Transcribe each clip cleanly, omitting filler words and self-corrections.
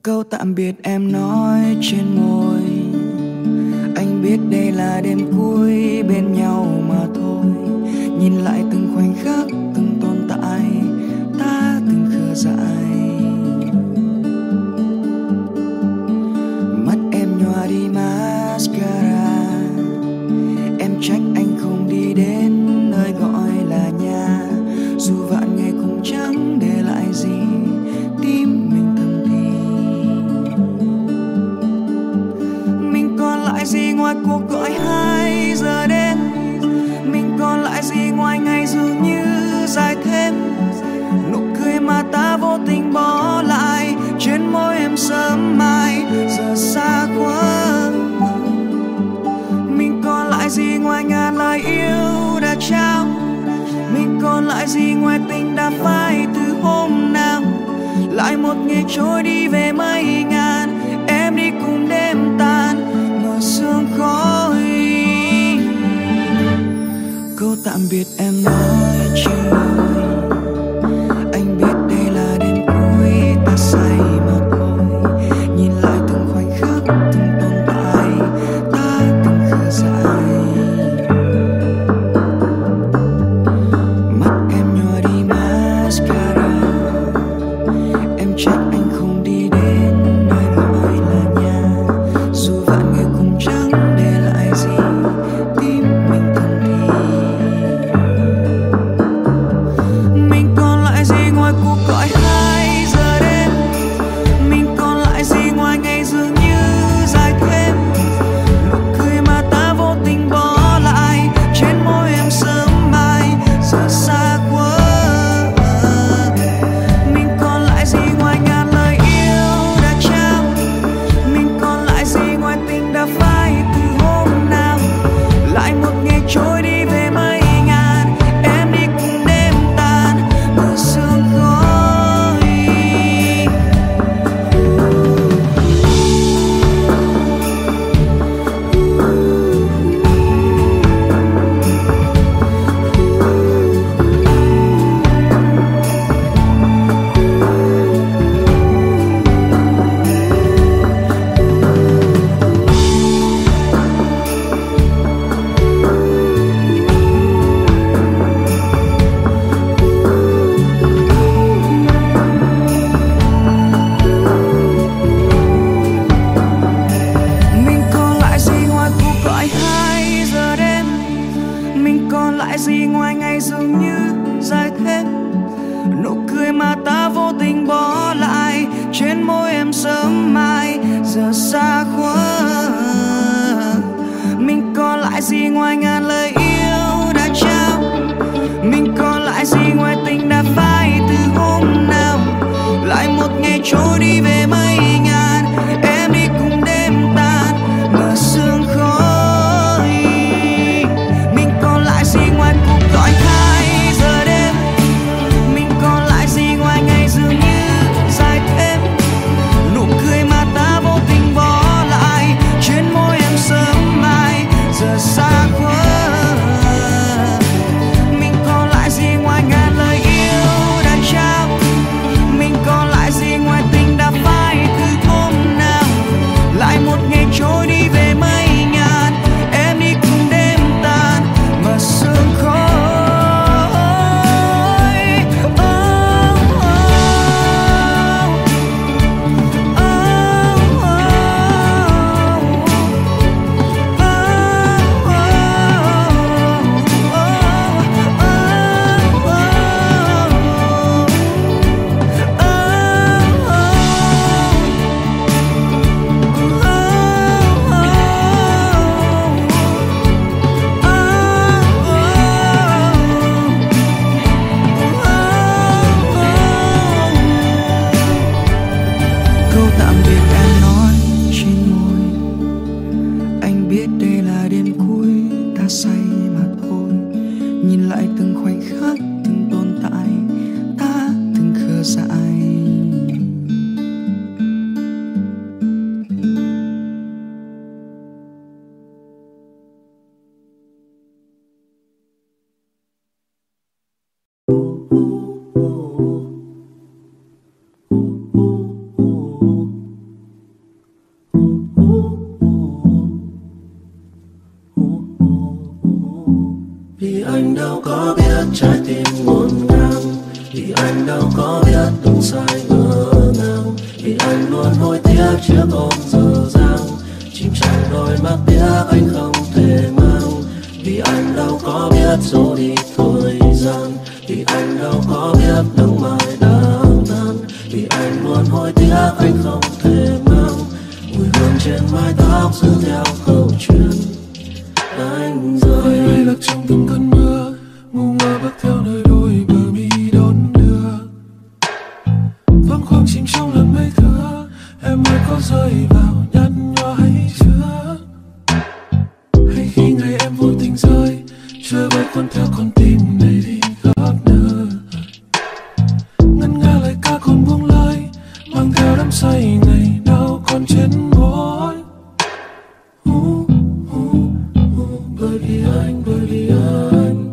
Câu tạm biệt em nói trên môi, anh biết đây là đêm cuối bên nhau mà thôi. Nhìn lại từng khoảnh khắc, từng tồn tại, ta từng khờ dại. Mắt em nhòa đi mascara, em trách anh không đi đến nơi gọi là nhà. Dù vạn ngày cũng chẳng để lại gì, tim mình thầm thì. Mình còn lại gì ngoài cuộc gọi 2 giờ đêm? Mình còn lại gì ngoài ngày dường như dài thêm? Nụ cười mà ta vô tình bỏ lại trên môi em sớm mai giờ xa quá. Mình còn lại gì ngoài ngàn lời yêu đã trao? Mình còn lại gì ngoài tình đã phai từ hôm nào? Lại một ngày trôi đi về mây ngàn, em đi cùng đêm tan mờ sương khói. Câu tạm biệt em nói trên môi, anh biết đây là đêm cuối ta say mà thôi. Nhìn lại từng khoảnh khắc, từng tồn tại, ta từng khờ dại. Mắt em nhòa đi mascara, em trách anh không đi đến nơi gọi là nhà. Dù vạn người cùng chẳng để lại gì, tim mình thầm thì. Mình còn lại gì ngoài cuộc gọi 2 giờ đêm? Mình còn lại gì ngoài ngày dường như dài thêm? Nụ cười mà ta vô tình bỏ lại trên môi em sớm mai giờ xa quá. Mình còn lại gì ngoài ngàn lời yêu đã trao? Mình còn lại gì ngoài tình đã phai từ hôm nào? Lại một ngày trôi đi về mây ngàn, em đi cùng đêm tan mờ sương khói. Mình còn lại gì ngoài cuộc gọi 2 giờ đêm? Mình còn lại gì ngoài ngày dường như dài thêm? Nụ cười mà ta vô tình bỏ lại trên môi em sớm mai giờ xa quá. Mình còn lại gì ngoài ngàn lời yêu đã trao? Mình còn lại gì ngoài tình đã phai từ hôm nào? Lại một ngày trôi đi về mây ngàn, em đi cùng đêm tan mờ sương khói. Mình còn lại gì ngoài cuộc gọi 2 giờ đêm? Mình còn lại gì ngoài ngày dường như dài thêm? Nụ cười mà ta vô tình bỏ lại trên môi em sớm mai giờ xa quá. Mình còn lại gì ngoài ngàn lời yêu đã trao? Mình còn lại gì ngoài tình đã phai từ hôm nào? Lại một ngày trôi đi về mây ngàn, em đi cùng đêm tan mờ sương khói. Oh, oh, câu tạm biệt em nói trên môi, anh biết đây là đêm cuối ta say mà thôi. Nhìn lại từng khoảnh khắc, từng tồn tại, ta từng khờ dại. biết rồi đi thời gian, vì anh đâu có biết nắng mai đang tan, vì anh luôn hối tiếc anh không thể mang mùi hương trên mái tóc giữ theo câu chuyện anh rơi. Ai lạc trong từng cơn mưa, ngu ngơ bước theo nơi đôi bờ mi đón đưa, vắng khoang chìm trong làn mây thưa. Em ơi có rơi vào nhăn nhó hay chưa, hay khi ngày em vô tình rơi, trôi bay cuốn theo con tim này đi khắp nơi. Ngân nga lời ca còn buông lời, mang theo đắm say ngày nào còn trên môi. Bởi vì anh, bởi vì anh,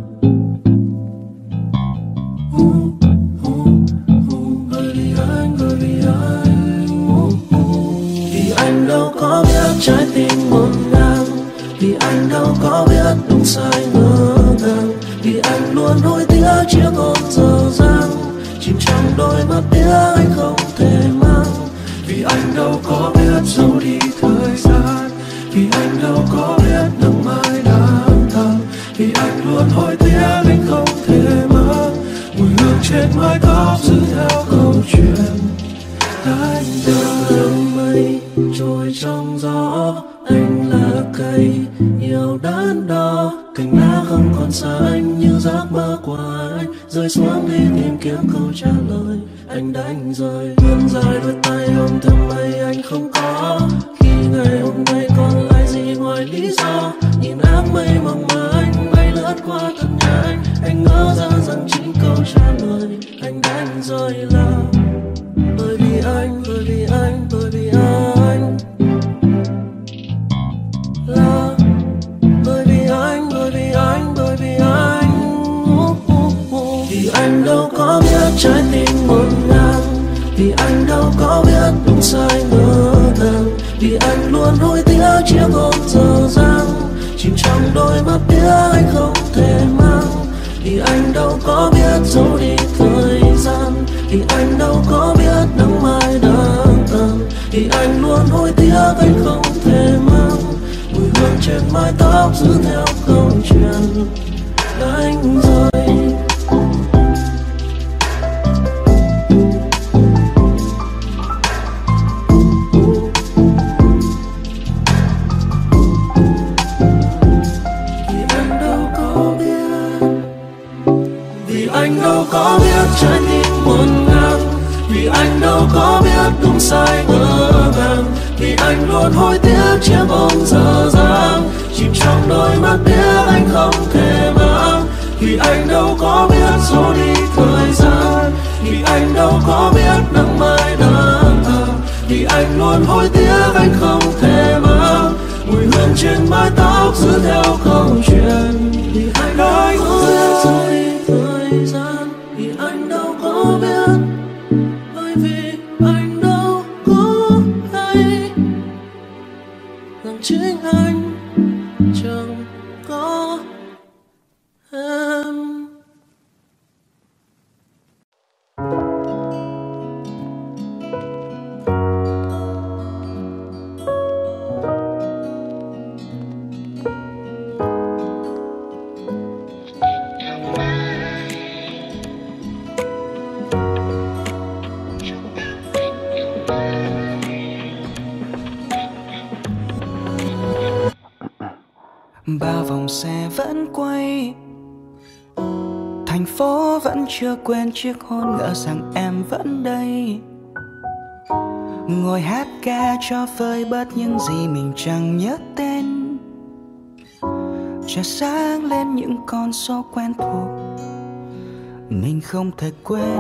bởi vì anh, bởi vì anh. Vì anh đâu có biết trái tim ngổn ngang, vì anh đâu có biết đúng sai ngỡ ngàng, vì anh luôn hối tiếc chiếc hôn dở dang chìm trong đôi mắt tiếc anh không thể mang. Vì anh đâu có biết dấu đi thời gian, vì anh đâu có biết nắng mai đang tàn, vì anh luôn hối tiếc anh không thể mang mùi hương trên mái tóc giữ theo câu chuyện anh Đường đường mây trôi trong gió, anh là cây yêu đắn đo, cành lá không còn xanh như giấc mơ của anh, rơi xuống đi tìm kiếm câu trả lời anh đánh rơi. Vươn dài đôi tay ôm thầm mây anh không có, khi ngày hôm nay còn lại gì ngoài lý do. Nhìn áng mây mỏng manh bay lướt qua thật nhanh, anh ngỡ ra rằng chính câu trả lời anh đánh rơi là bởi vì anh, bởi vì anh, bởi vì anh, là bởi vì anh, bởi vì anh, bởi vì anh. Vì anh đâu có biết trái tim ngổn ngang, vì anh đâu có biết đúng sai ngỡ ngàng, vì anh luôn hối tiếc chiếc hôn dở dang chìm trong đôi mắt tiếc anh không thể mang. Vì anh đâu có biết dấu đi thời gian, vì anh đâu có biết nắng mai đang tàn, vì anh luôn hối tiếc anh không thể mang mùi hương trên mái tóc giữ theo câu chuyện anh rơi. Anh đâu có biết trái tim ngổn ngang, vì anh đâu có biết đúng sai ngỡ ngàng, vì anh luôn hối tiếc chiếc hôn dở dang chìm trong đôi mắt tiếc anh không thể mang. Vì anh đâu có biết dấu đi thời gian, vì anh đâu có biết nắng mai đang tàn, vì anh luôn hối tiếc anh không thể mang mùi hương trên mái tóc giữ theo câu chuyện. Vì anh đâu có biết dấu đi thời gian, vì anh đâu có biết, bởi vì anh đâu có hay rằng chính anh chẳng có em. Bao vòng xe vẫn quay, thành phố vẫn chưa quên chiếc hôn, ngỡ rằng em vẫn đây, ngồi hát ca cho vơi bớt những gì mình chẳng nhớ tên. Trời sáng lên những con số quen thuộc mình không thể quên,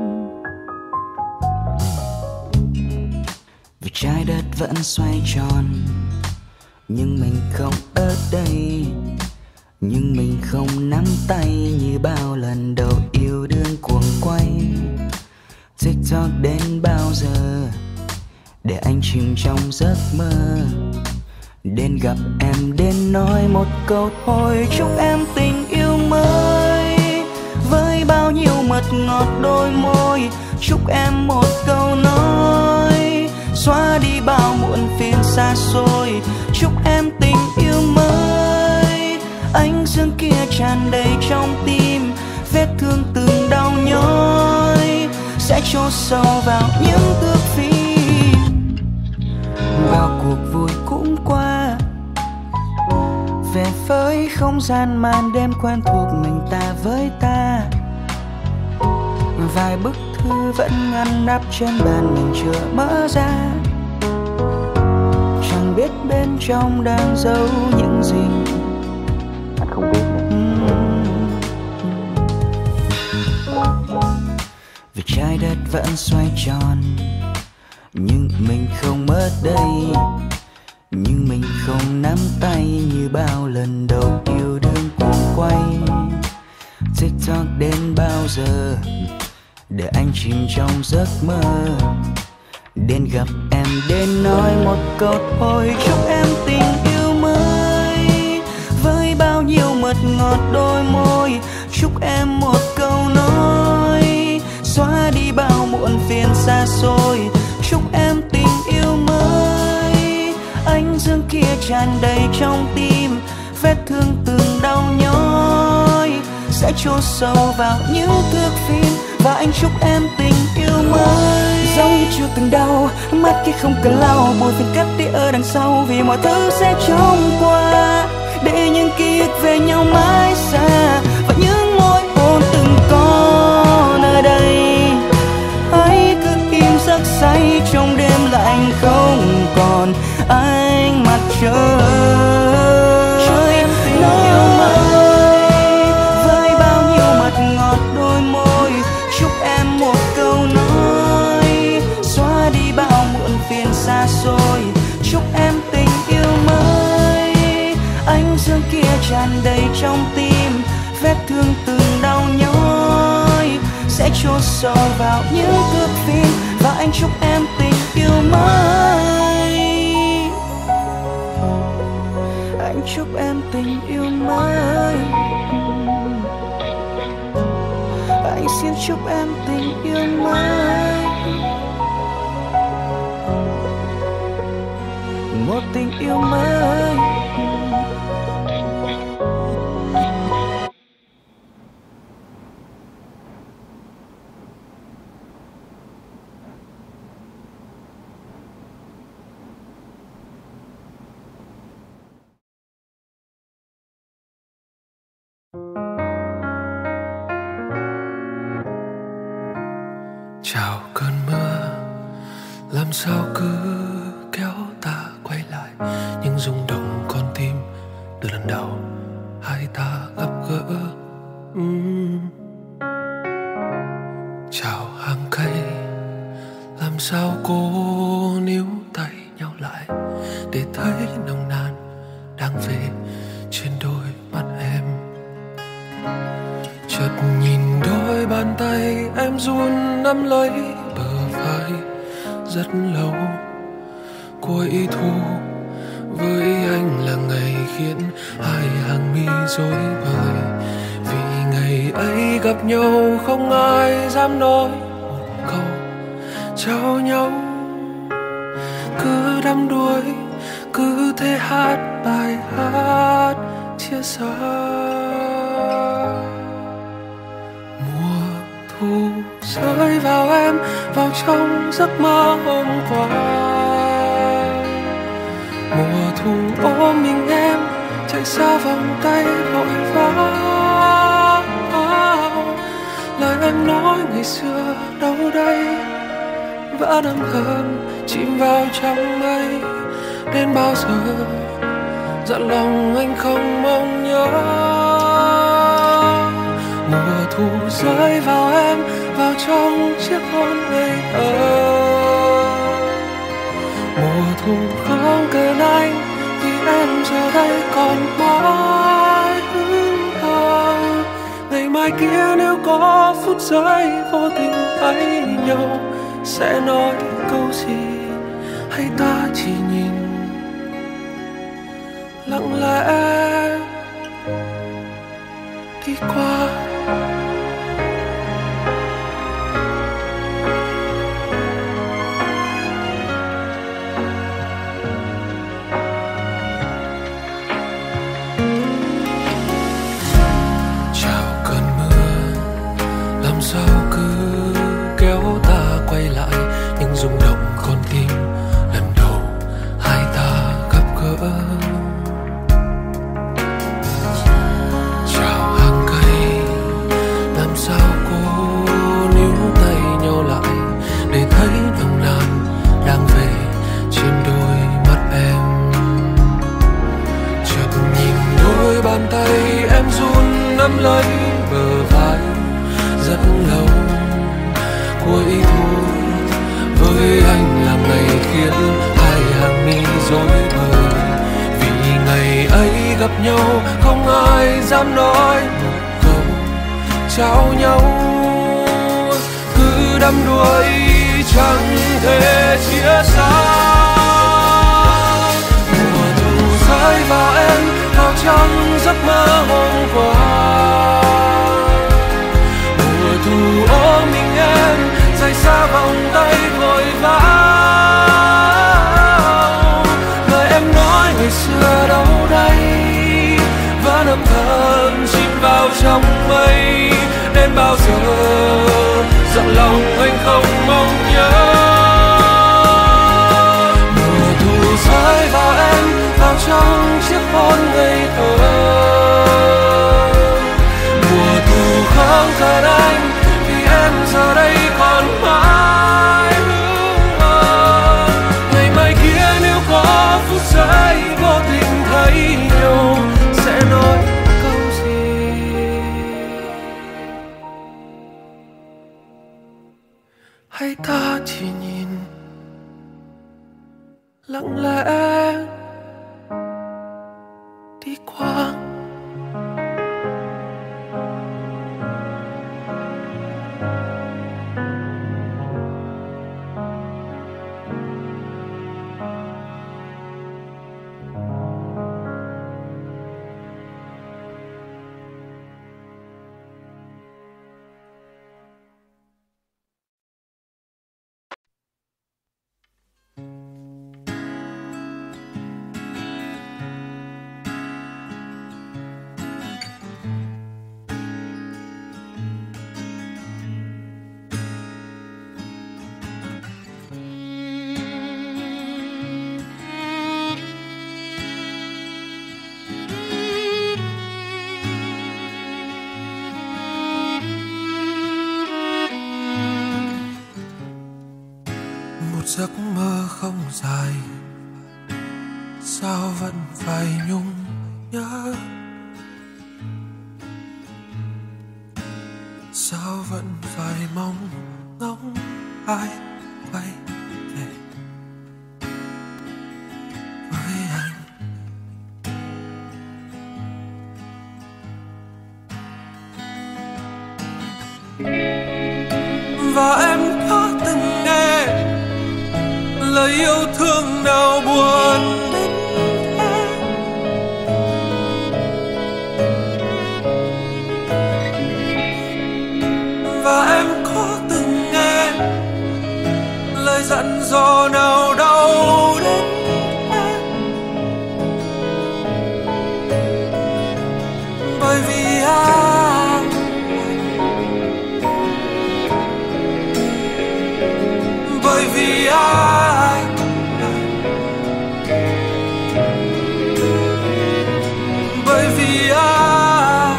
vì trái đất vẫn xoay tròn nhưng mình không ở đây, nhưng mình không nắm tay như bao lần đầu yêu đương cuồng quay. TikTok đến bao giờ để anh chìm trong giấc mơ, đến gặp em đến nói một câu thôi, chúc em tình yêu mới với bao nhiêu mật ngọt đôi môi. Chúc em một câu nói xóa đi bao muộn phiền xa xôi. Chúc em tình yêu mới, anh dưng dương kia tràn đầy trong tim, vết thương từng đau nhói sẽ chôn sâu vào những thước phim. Bao cuộc vui cũng qua, về với không gian màn đêm quen thuộc mình ta với ta. Vài bức thư vẫn ngăn nắp trên bàn mình chưa mở ra, chẳng biết bên trong đang giấu những gì. Anh không biết nữa. Vì trái đất vẫn xoay tròn, nhưng mình không ở đây, nhưng mình không nắm tay như bao lần đầu yêu đương cuồng quay. TikTok đến bao giờ để anh chìm trong giấc mơ, đến gặp em đến nói một câu thôi. Chúc em tình yêu mới với bao nhiêu mật ngọt đôi môi, chúc em một câu nói xóa đi bao muộn phiền xa xôi. Chúc em tình yêu mới, ánh dương kia tràn đầy trong tim, vết thương từng đau nhói sẽ chôn sâu vào những thước phim. Và anh chúc em tình yêu mới, giống như chưa từng đau, mắt kia không cần lau, buồn phiền cất đi ở đằng sau, vì mọi thứ sẽ trôi qua, để những ký ức về nhau mãi xa. Và những môi hôn từng có nơi đây, hãy cứ im giấc say trong đêm lạnh không còn ánh mặt trời. Với bao nhiêu mật ngọt đôi môi, chúc em một câu nói xóa đi bao muộn phiền xa xôi. Chúc em tình yêu mới, ánh dương kia tràn đầy trong tim, vết thương từng đau nhói sẽ chôn sâu vào những thước phim. Và anh chúc em tình yêu mới, anh chúc em tình yêu mới, anh xin chúc em tình yêu mới, một tình yêu mới. Chào cơn mưa, làm sao cứ kéo ta quay lại những rung động con tim từ lần đầu hai ta gặp gỡ. Chào hàng cây, làm sao cô níu tay nhau lại để thấy nồng nàn đang về trên đôi mắt em. Chợt nhìn đôi bàn tay em run nắm lấy bờ vai rất lâu. Cuối thu với anh là ngày khiến hai hàng mi rối bời, vì ngày ấy gặp nhau không ai dám nói một câu chào nhau. Cứ đắm đuối, cứ thế hát bài hát chia xa. Mùa thu rơi vào em, vào trong giấc mơ hôm qua. Mùa thu ôm mình em, chạy xa vòng tay vội vã. Lời em nói ngày xưa đâu đây, vẫn âm thầm chìm vào trong mây. Đến bao giờ dặn lòng anh không mong nhớ. Mùa thu rơi vào em, vào trong chiếc hôn ngây thơ. Mùa thu không cần anh, vì em giờ đây còn mãi hững hờ. Ngày mai kia nếu có phút giây vô tình thấy nhau, sẽ nói câu gì hay ta chỉ nhìn lặng lẽ đi qua. nhau, không ai dám nói một câu chào nhau. Cứ đắm đuối chẳng thể chia xa. Mùa thu rơi vào em vào trong giấc mơ hôm qua. Mùa thu ôm mình em rời xa vòng tay vội vã. Lời em nói ngày xưa đâu đây vẫn âm thầm chìm vào trong mây. Đến bao giờ dặn lòng anh không mong nhớ. Mùa thu rơi vào em vào trong chiếc hôn ngây thơ. Mùa thu không cần anh vì em giờ đây còn mãi. Ngày mai kia nếu có phút giây vô tình thấy nhau sẽ nói câu gì? Hay ta chỉ nhìn lặng lẽ đi qua. Giấc mơ không dài, sao vẫn phải nhung nhớ? Sao vẫn phải mong ngóng ai quay về với anh? Và em có từng nghe lời yêu thương nào buồn đến thế? Và em có từng nghe lời dặn dò nào đau đến thế? Bởi vì anh, bởi vì anh, bởi vì anh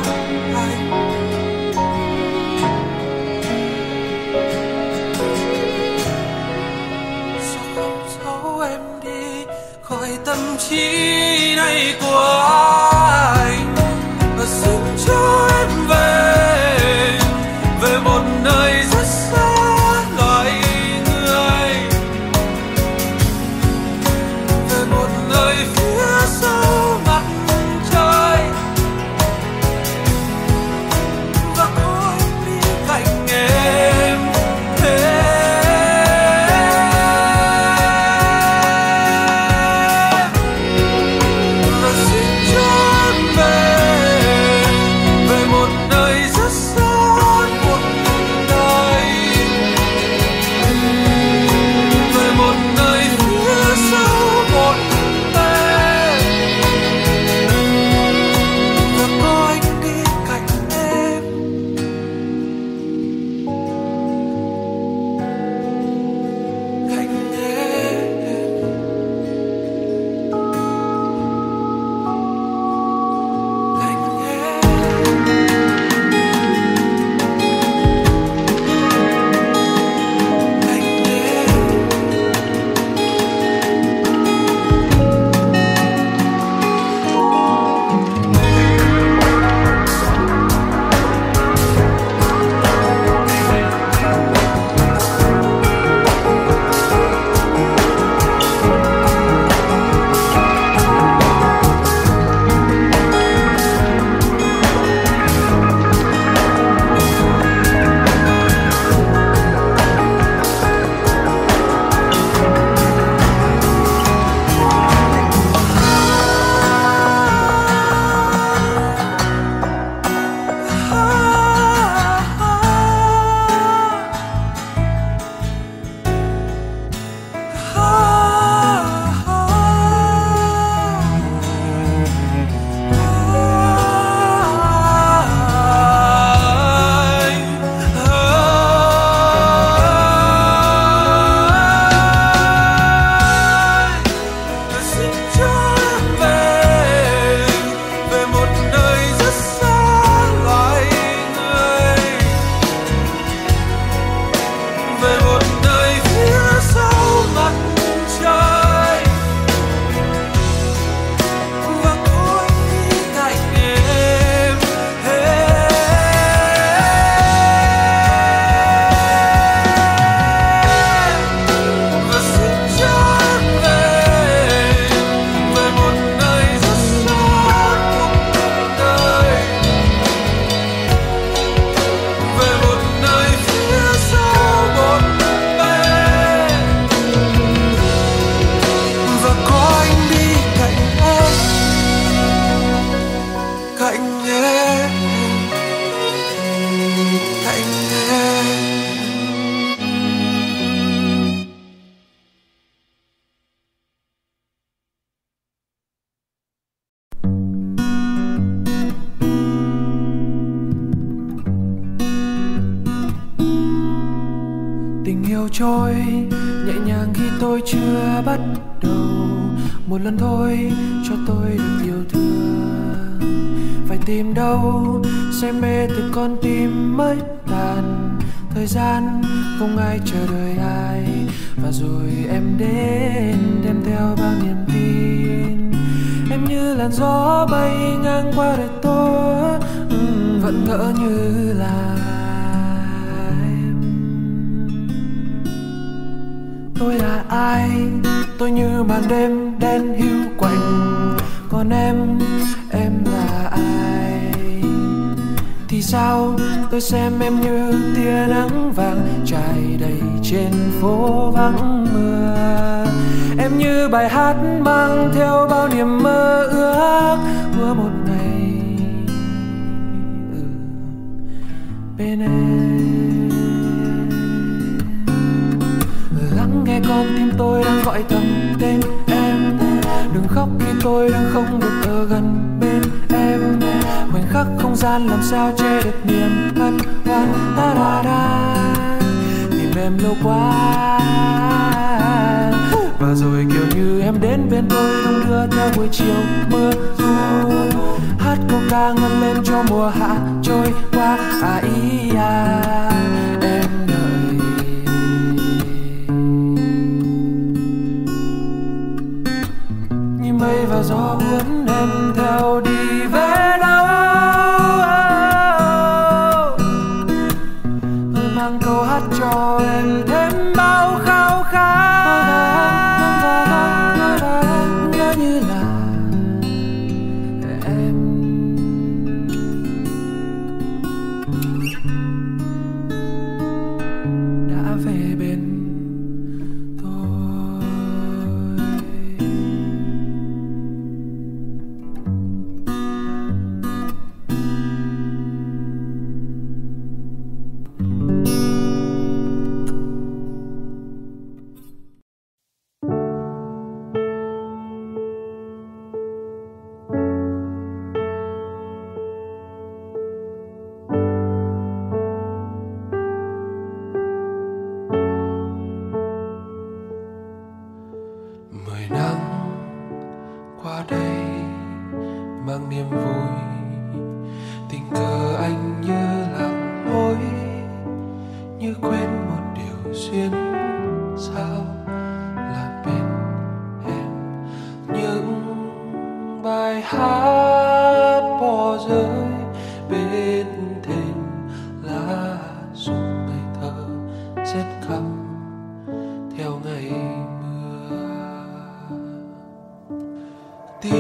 sao không giấu em đi khỏi tâm trí này của anh, và xin cho em về, về một nơi rất xa loài người, về một nơi phía sau mặt trời, và có em đi cạnh em thế. Và xin cho lâu trôi nhẹ nhàng khi tôi chưa bắt đầu. Một lần thôi cho tôi được yêu thương. Phải tìm đâu say mê từ con tim mới tàn. Thời gian không ai chờ đợi ai. Và rồi em đến đem theo bao niềm tin. Em như làn gió bay ngang qua đời tôi, vẫn ngỡ như là em. Tôi là ai? Tôi như màn đêm đen hiu quạnh. Còn em là ai? Thì sao tôi xem em như tia nắng vàng trải đầy trên phố vắng mưa. Em như bài hát mang theo bao niềm mơ ước. Hứa một ngày bên em. Lắng nghe con tim tôi đang gọi thầm tên em. Đừng khóc khi tôi đang không được ở gần bên em. Khoảnh khắc không gian làm sao che được niềm hân hoan. Ta da da tìm em lâu quá. Và rồi kiểu như em đến bên tôi đong đưa theo buổi chiều mưa du. Hát câu ca ngân lên cho mùa hạ trôi qua. À ý à em đợi. Như mây và gió cuốn em theo đi về đâu. Tôi mang câu hát cho em thêm bao khao khát. Nhớ như là em. Đã về bên tôi. Mười năm qua đây mang niềm vui. Tình cờ anh như lạc lối, như quên một điều duyên sao là bên em. Những bài hát bỏ rơi bên thềm lá rụng ngây thơ rét căm theo ngày mưa. Tìm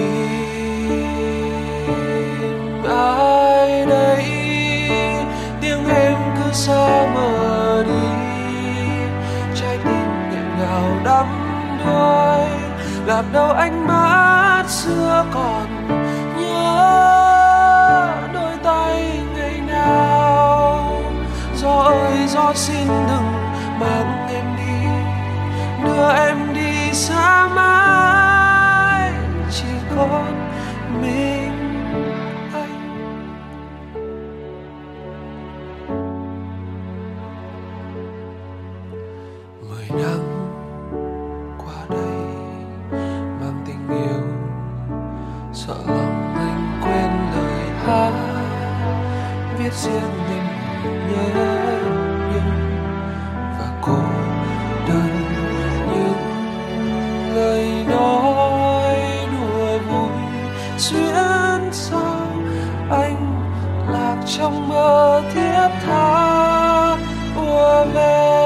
ai đây? Tiếng em cứ xa mờ đi. Trái tim nghẹn ngào đắm đuối. Làm đâu ánh mắt xưa còn nhớ đôi tay ngày nào. Gió ơi gió xin đừng mang em đi. Đưa em đi xa mãi. Chỉ còn mình anh. Mười năm qua đây mang tình yêu. Sợ lòng anh quên lời hát viết riêng nên nhớ nhung. Và cô đơn những lời nói đùa vui xuyên sao anh lạc trong mơ thiết tha ùa về.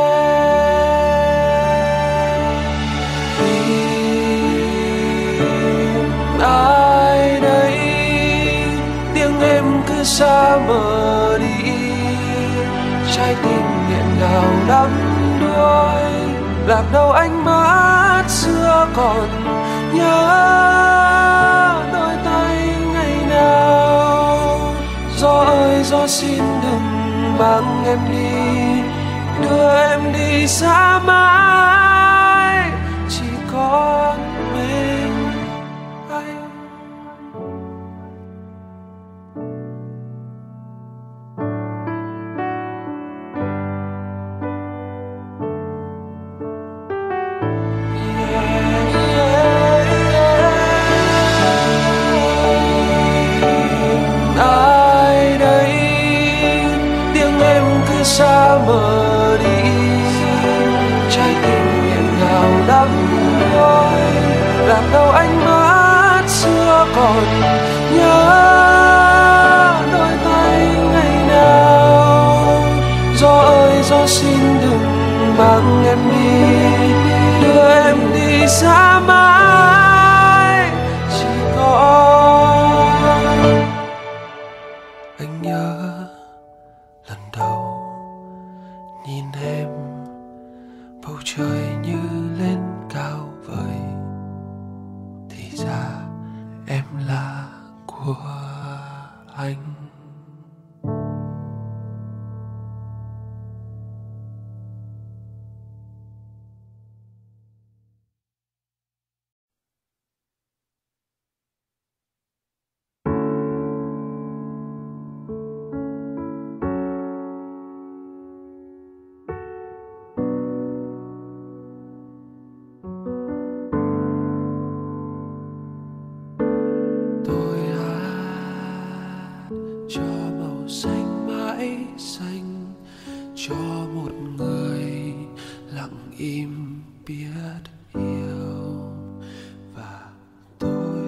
Tìm ai đây? Tiếng em cứ xa mờ đi. Trái tim nghẹn ngào đắm đuối. Làm đâu ánh mắt xưa còn nhớ đôi tay ngày nào. Gió ơi gió xin đừng mang em đi. Đưa em đi xa mãi. Chỉ còn mình anh. lắm thôi. Làm đâu ánh mắt xưa còn nhớ đôi tay ngày nào. Gió ơi gió xin đừng mang em đi, đưa em đi xa mãi. Chỉ có anh nhớ lần đầu nhìn em, bầu trời như lên cao vời, thì ra em là của anh. Cho màu xanh mãi xanh, cho một người lặng im biết yêu. Và tôi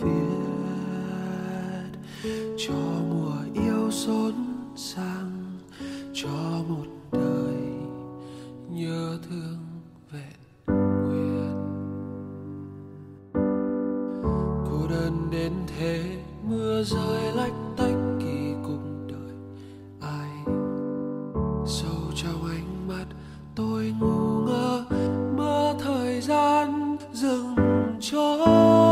viết cho mùa yêu xốn sang, cho một đời nhớ thương vẹn nguyên. Cô đơn đến thế, mưa rơi lách tách kỳ cùng đời ai. Sâu trong ánh mắt tôi ngu ngơ, mơ thời gian dừng trôi.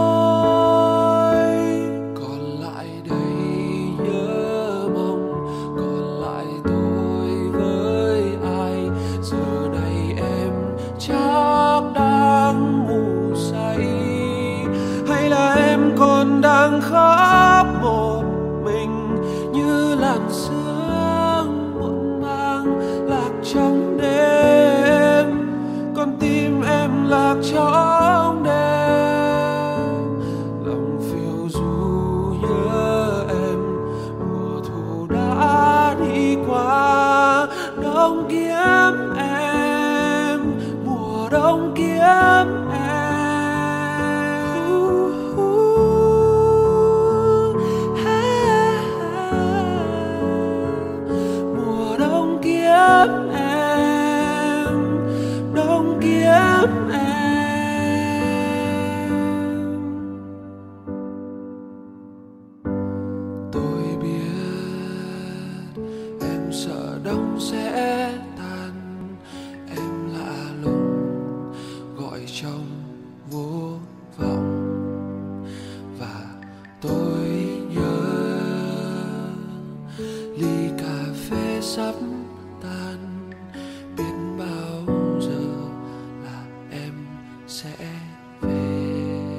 Còn lại đầy nhớ mong, còn lại tôi với ai. Giờ này em chắc đang ngủ say, hay là em còn đang khóc một mình như làn sương muộn mang lạc trong đêm. Con tim em lạc trong đêm, lòng phiêu du nhớ em. Mùa thu đã đi qua, đông kiếm em, mùa đông kiếm em. Mùa đông kiếm em, đông kiếm em. Tôi biết em sợ đông sẽ tan, em lạ lùng gọi trong vô vọng. Và tôi nhớ ly cà phê sắp tan, biết bao giờ là em sẽ về.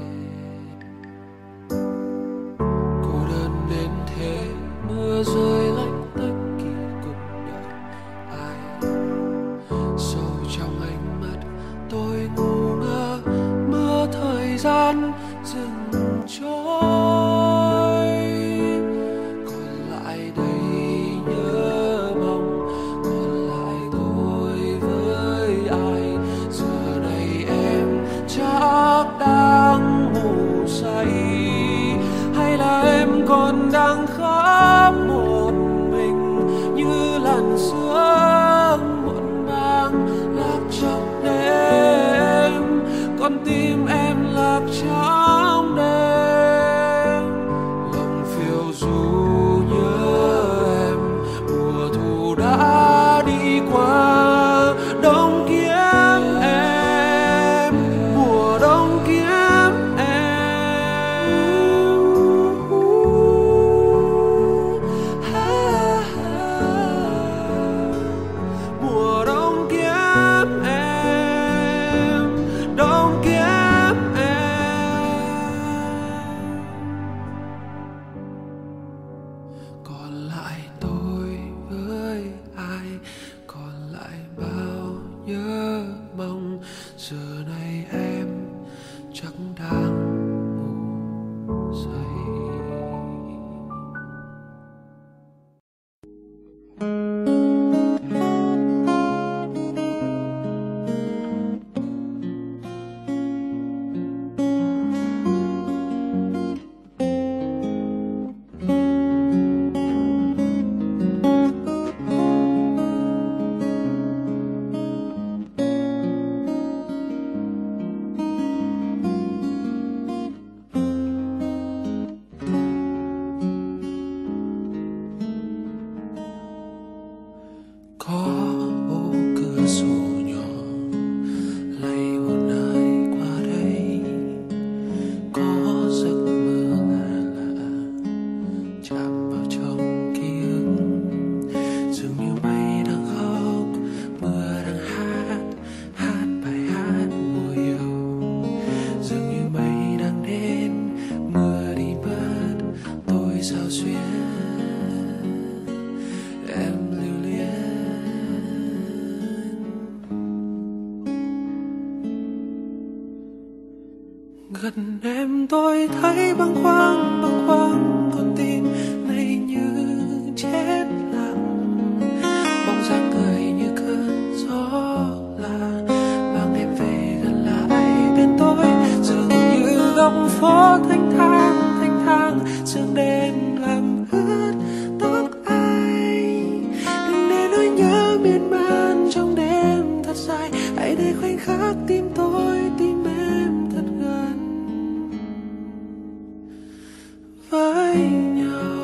Cô đơn đến thế, mưa rơi lách tách kỳ cùng đời ai. Sâu trong ánh mắt tôi ngu ngơ, mơ thời gian dừng trôi. Còn lại đầy nhớ mong, còn lại tôi với ai. Giờ này em chắc đang ngủ say, hay là em còn đang khóc một mình như làn sương muộn mang lạc trong đêm. Con tim em lạc trong đêm, lòng phiêu du nhớ em. Mùa thu đã đi qua, đông kiếm em, mùa đông kiếm em. Mùa đông kiếm em, đông kiếm Gần em tôi thấy bâng khuâng con tim này như chết lặng. Bóng dáng người như cơn gió lạ mang em về gần lại bên tôi, dường như góc phố thanh thang sương đêm làm ướt tóc anh. Đừng để nỗi nhớ miên man trong đêm thật dài, hãy để khoảnh khắc tim tôi tim em thật gần với nhau.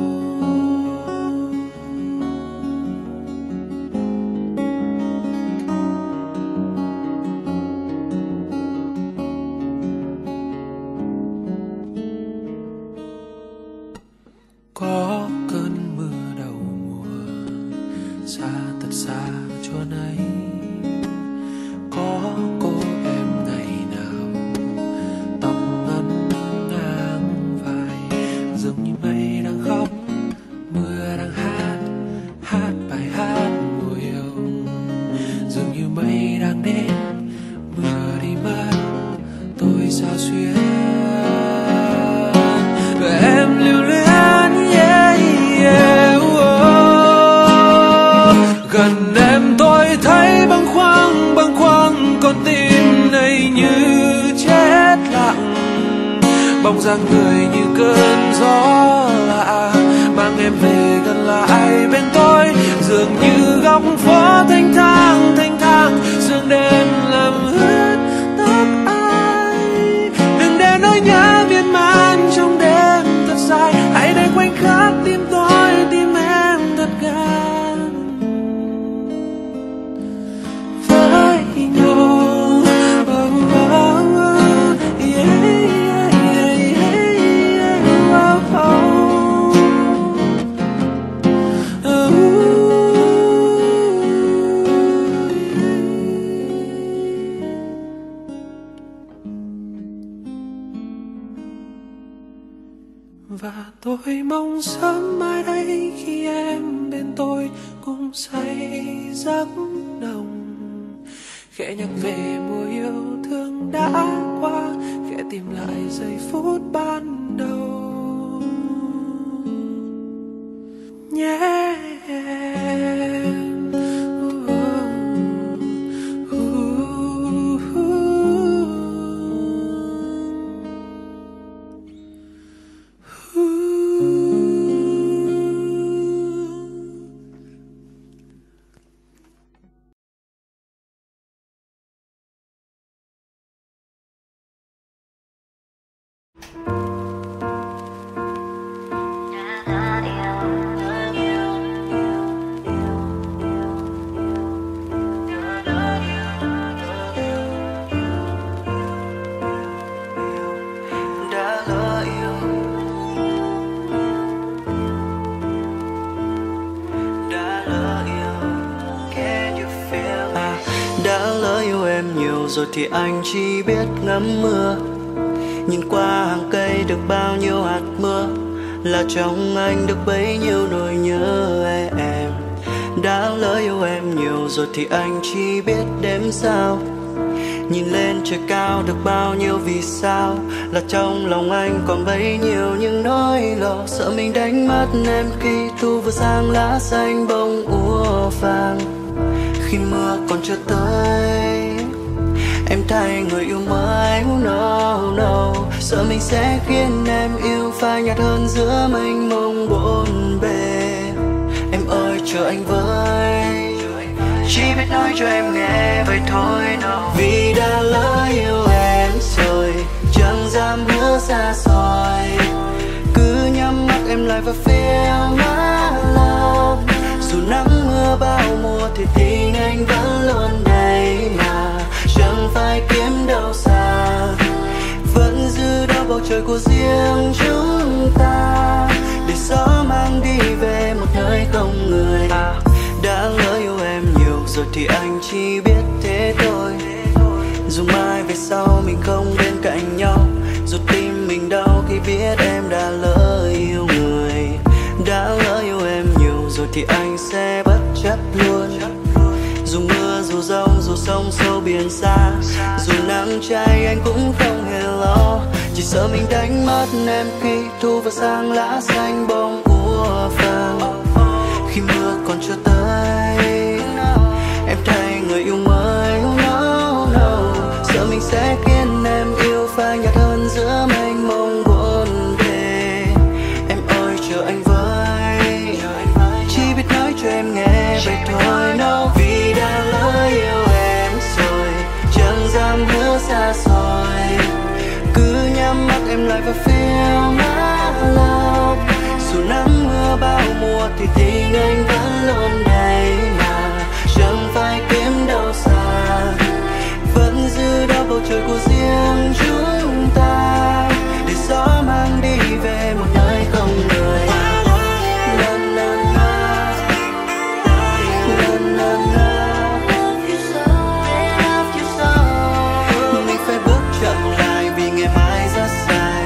Có cơn mưa đầu mùa xa thật xa chỗ này, có cô em ngày nào tóc ngân ngang vai, dường như mây đang khóc mưa đang hát bài hát mùa yêu, dường như mây đang đến mưa đi mất tôi sao xuyên. Và em lưu luyến gần em tôi thấy bâng khuâng con tim này như chết lặng. Bóng dáng người như cơn gió lạ mang em về gần lại bên tôi, dường như góc phố thanh thang sương đêm làm ướt tóc ai. Đừng để nỗi nhớ miên man trong đêm thật dài, hãy để khoảnh khắc tim tôi tim em thật gần với nhau. Và tôi mong sớm mai đây khi em bên tôi cùng say giấc nồng, khẽ nhắc về mùa yêu thương đã qua, khẽ tìm lại giây phút ban đầu nhé em. Rồi thì anh chỉ biết ngắm mưa, nhìn qua hàng cây được bao nhiêu hạt mưa, là trong anh được bấy nhiêu nỗi nhớ em. Đã lỡ yêu em nhiều rồi thì anh chỉ biết đếm sao, nhìn lên trời cao được bao nhiêu vì sao, là trong lòng anh còn bấy nhiêu những nỗi lo, sợ mình đánh mất em khi thu vừa sang lá xanh bông úa vàng. Khi mưa còn chưa tới em thay người yêu mới, no, sợ mình sẽ khiến em yêu phai nhạt hơn giữa mênh mông bốn bề. Em ơi chờ anh với, chỉ biết nói cho em nghe vậy thôi, no. Vì đã lỡ yêu em rồi, chẳng dám hứa xa xôi, cứ nhắm mắt em lại và feel my love. Dù nắng mưa bao mùa thì tình anh vẫn luôn đây mà, chẳng phải kiếm đâu xa, vẫn giữ đó bầu trời của riêng chúng ta, để gió mang đi về một nơi không người. Đã lỡ yêu em nhiều rồi thì anh chỉ biết thế thôi, dù mai về sau mình không bên cạnh nhau, dù tim mình đau khi biết em đã lỡ yêu người. Đã lỡ yêu em nhiều rồi thì anh sẽ bất chấp luôn, dù mưa dù giông dù sông sâu biển xa, dù nắng cháy anh cũng không hề Chỉ sợ mình đánh mất em khi thu vào sang lá xanh bông úa vàng. Khi mưa còn chưa tới em thay người yêu mới. Sợ mình sẽ khiến em yêu phai nhạt hơn giữa mênh mông buồn thề. Em ơi chờ anh với, chỉ biết nói cho em nghe vậy thôi. Vì đã lỡ yêu em rồi, chẳng dám hứa xa xôi. Cứ nhắm mắt em lại vào film love. Dù nắng mưa bao mùa thì tình anh vẫn luôn đây mà chẳng phải kiếm đâu xa. Vẫn giữ đó bầu trời của riêng chúng ta, để gió mang đi về một nơi không người. Mình phải bước chậm lại vì ngày mai rất dài.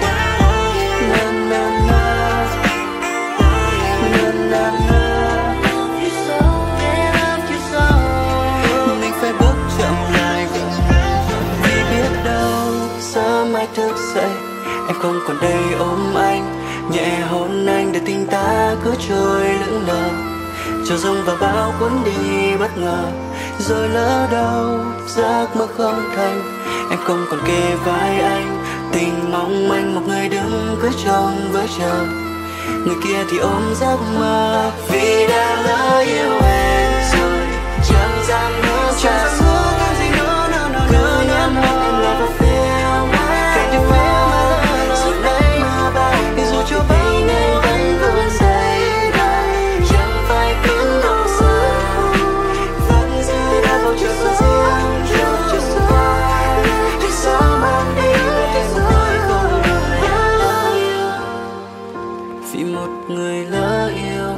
Mình phải bước chậm lại vì biết đâu sớm mai thức dậy em không còn đây ôm anh, nhẹ hôn anh để tình ta cứ trôi lững lờ. Cho rông và bão cuốn đi bất ngờ, rồi lỡ đâu giấc mơ không thành. Em không còn kề vai anh, tình mong manh một người đứng cứ trông với chờ. Người kia thì ôm giấc mơ, vì đã lỡ yêu em rồi chẳng dám hứa xa xôi. Cứ nhắm mắt em lại vào film cảnh đẹp em rồi lấy mưa bay. Dù cho bao ngày vẫn luôn dậy đây, chẳng phải kiếm đâu xa. Vẫn giữ đã bầu trời của riêng chúng ta, để gió mang đi về một nơi không người. Vì một người lỡ yêu.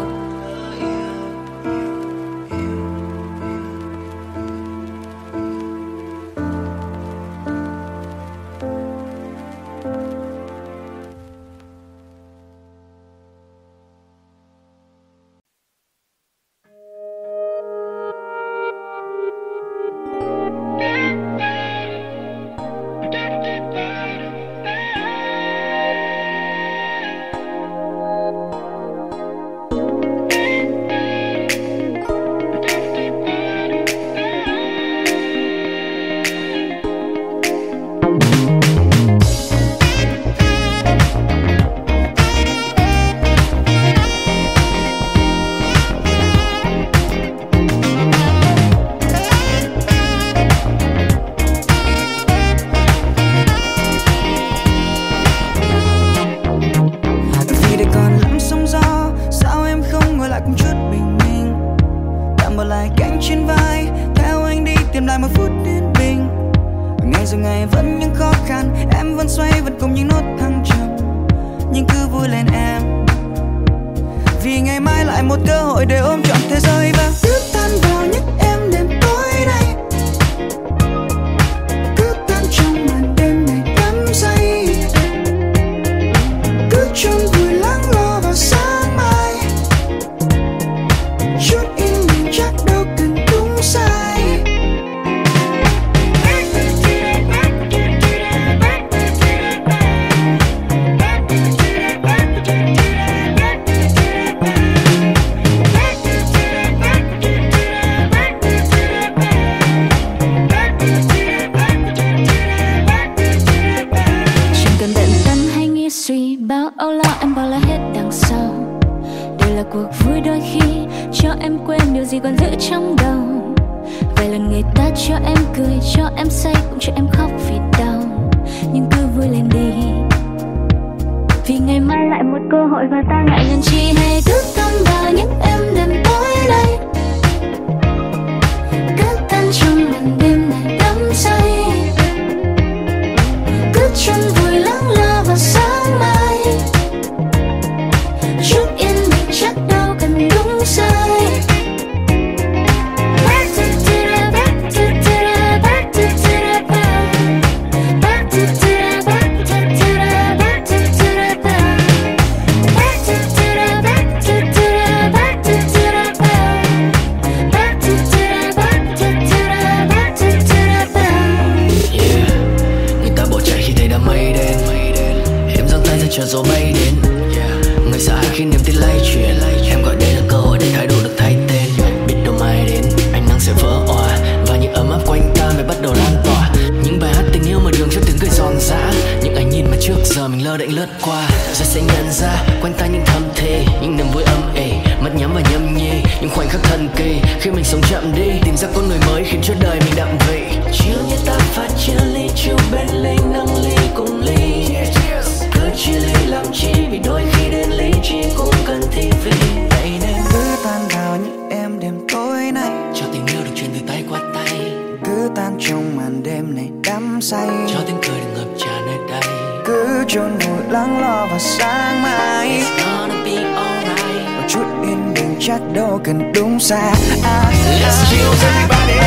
gió bay đến. Người sợ hãi khi niềm tin lay chuyển. Em gọi đây là cơ hội để thái độ được thay tên. Biết đâu mai đến ánh nắng sẽ vỡ òa và những ấm áp quanh ta mới bắt đầu lan tỏa. Những bài hát tình yêu mở đường cho tiếng cười giòn giã. Những ánh nhìn mà trước giờ mình lơ đễnh lướt qua, rồi sẽ nhận ra quanh ta những thầm thề, những niềm vui âm ỉ, mắt nhắm và nhâm nhi. Những khoảnh khắc thần kỳ khi mình sống chậm đi, tìm ra con người mới khiến cho đời mình đậm vị. Chiều như ta phát chia ly, chiều bên ly nâng ly cùng ly. Cứ chia ly làm chi, vì đôi khi đến lý trí cũng cần thi vị. Vậy nên cứ tan vào những em đêm tối nay, cho tình yêu được truyền từ tay qua tay. cứ tan trong màn đêm này đắm say, cho tiếng cười được ngập tràn nơi đây. cứ chôn vùi lắng lo vào sáng mai. It's gonna be alright. Một chút yên bình chắc đâu cần đúng sai. Let's chill everybody.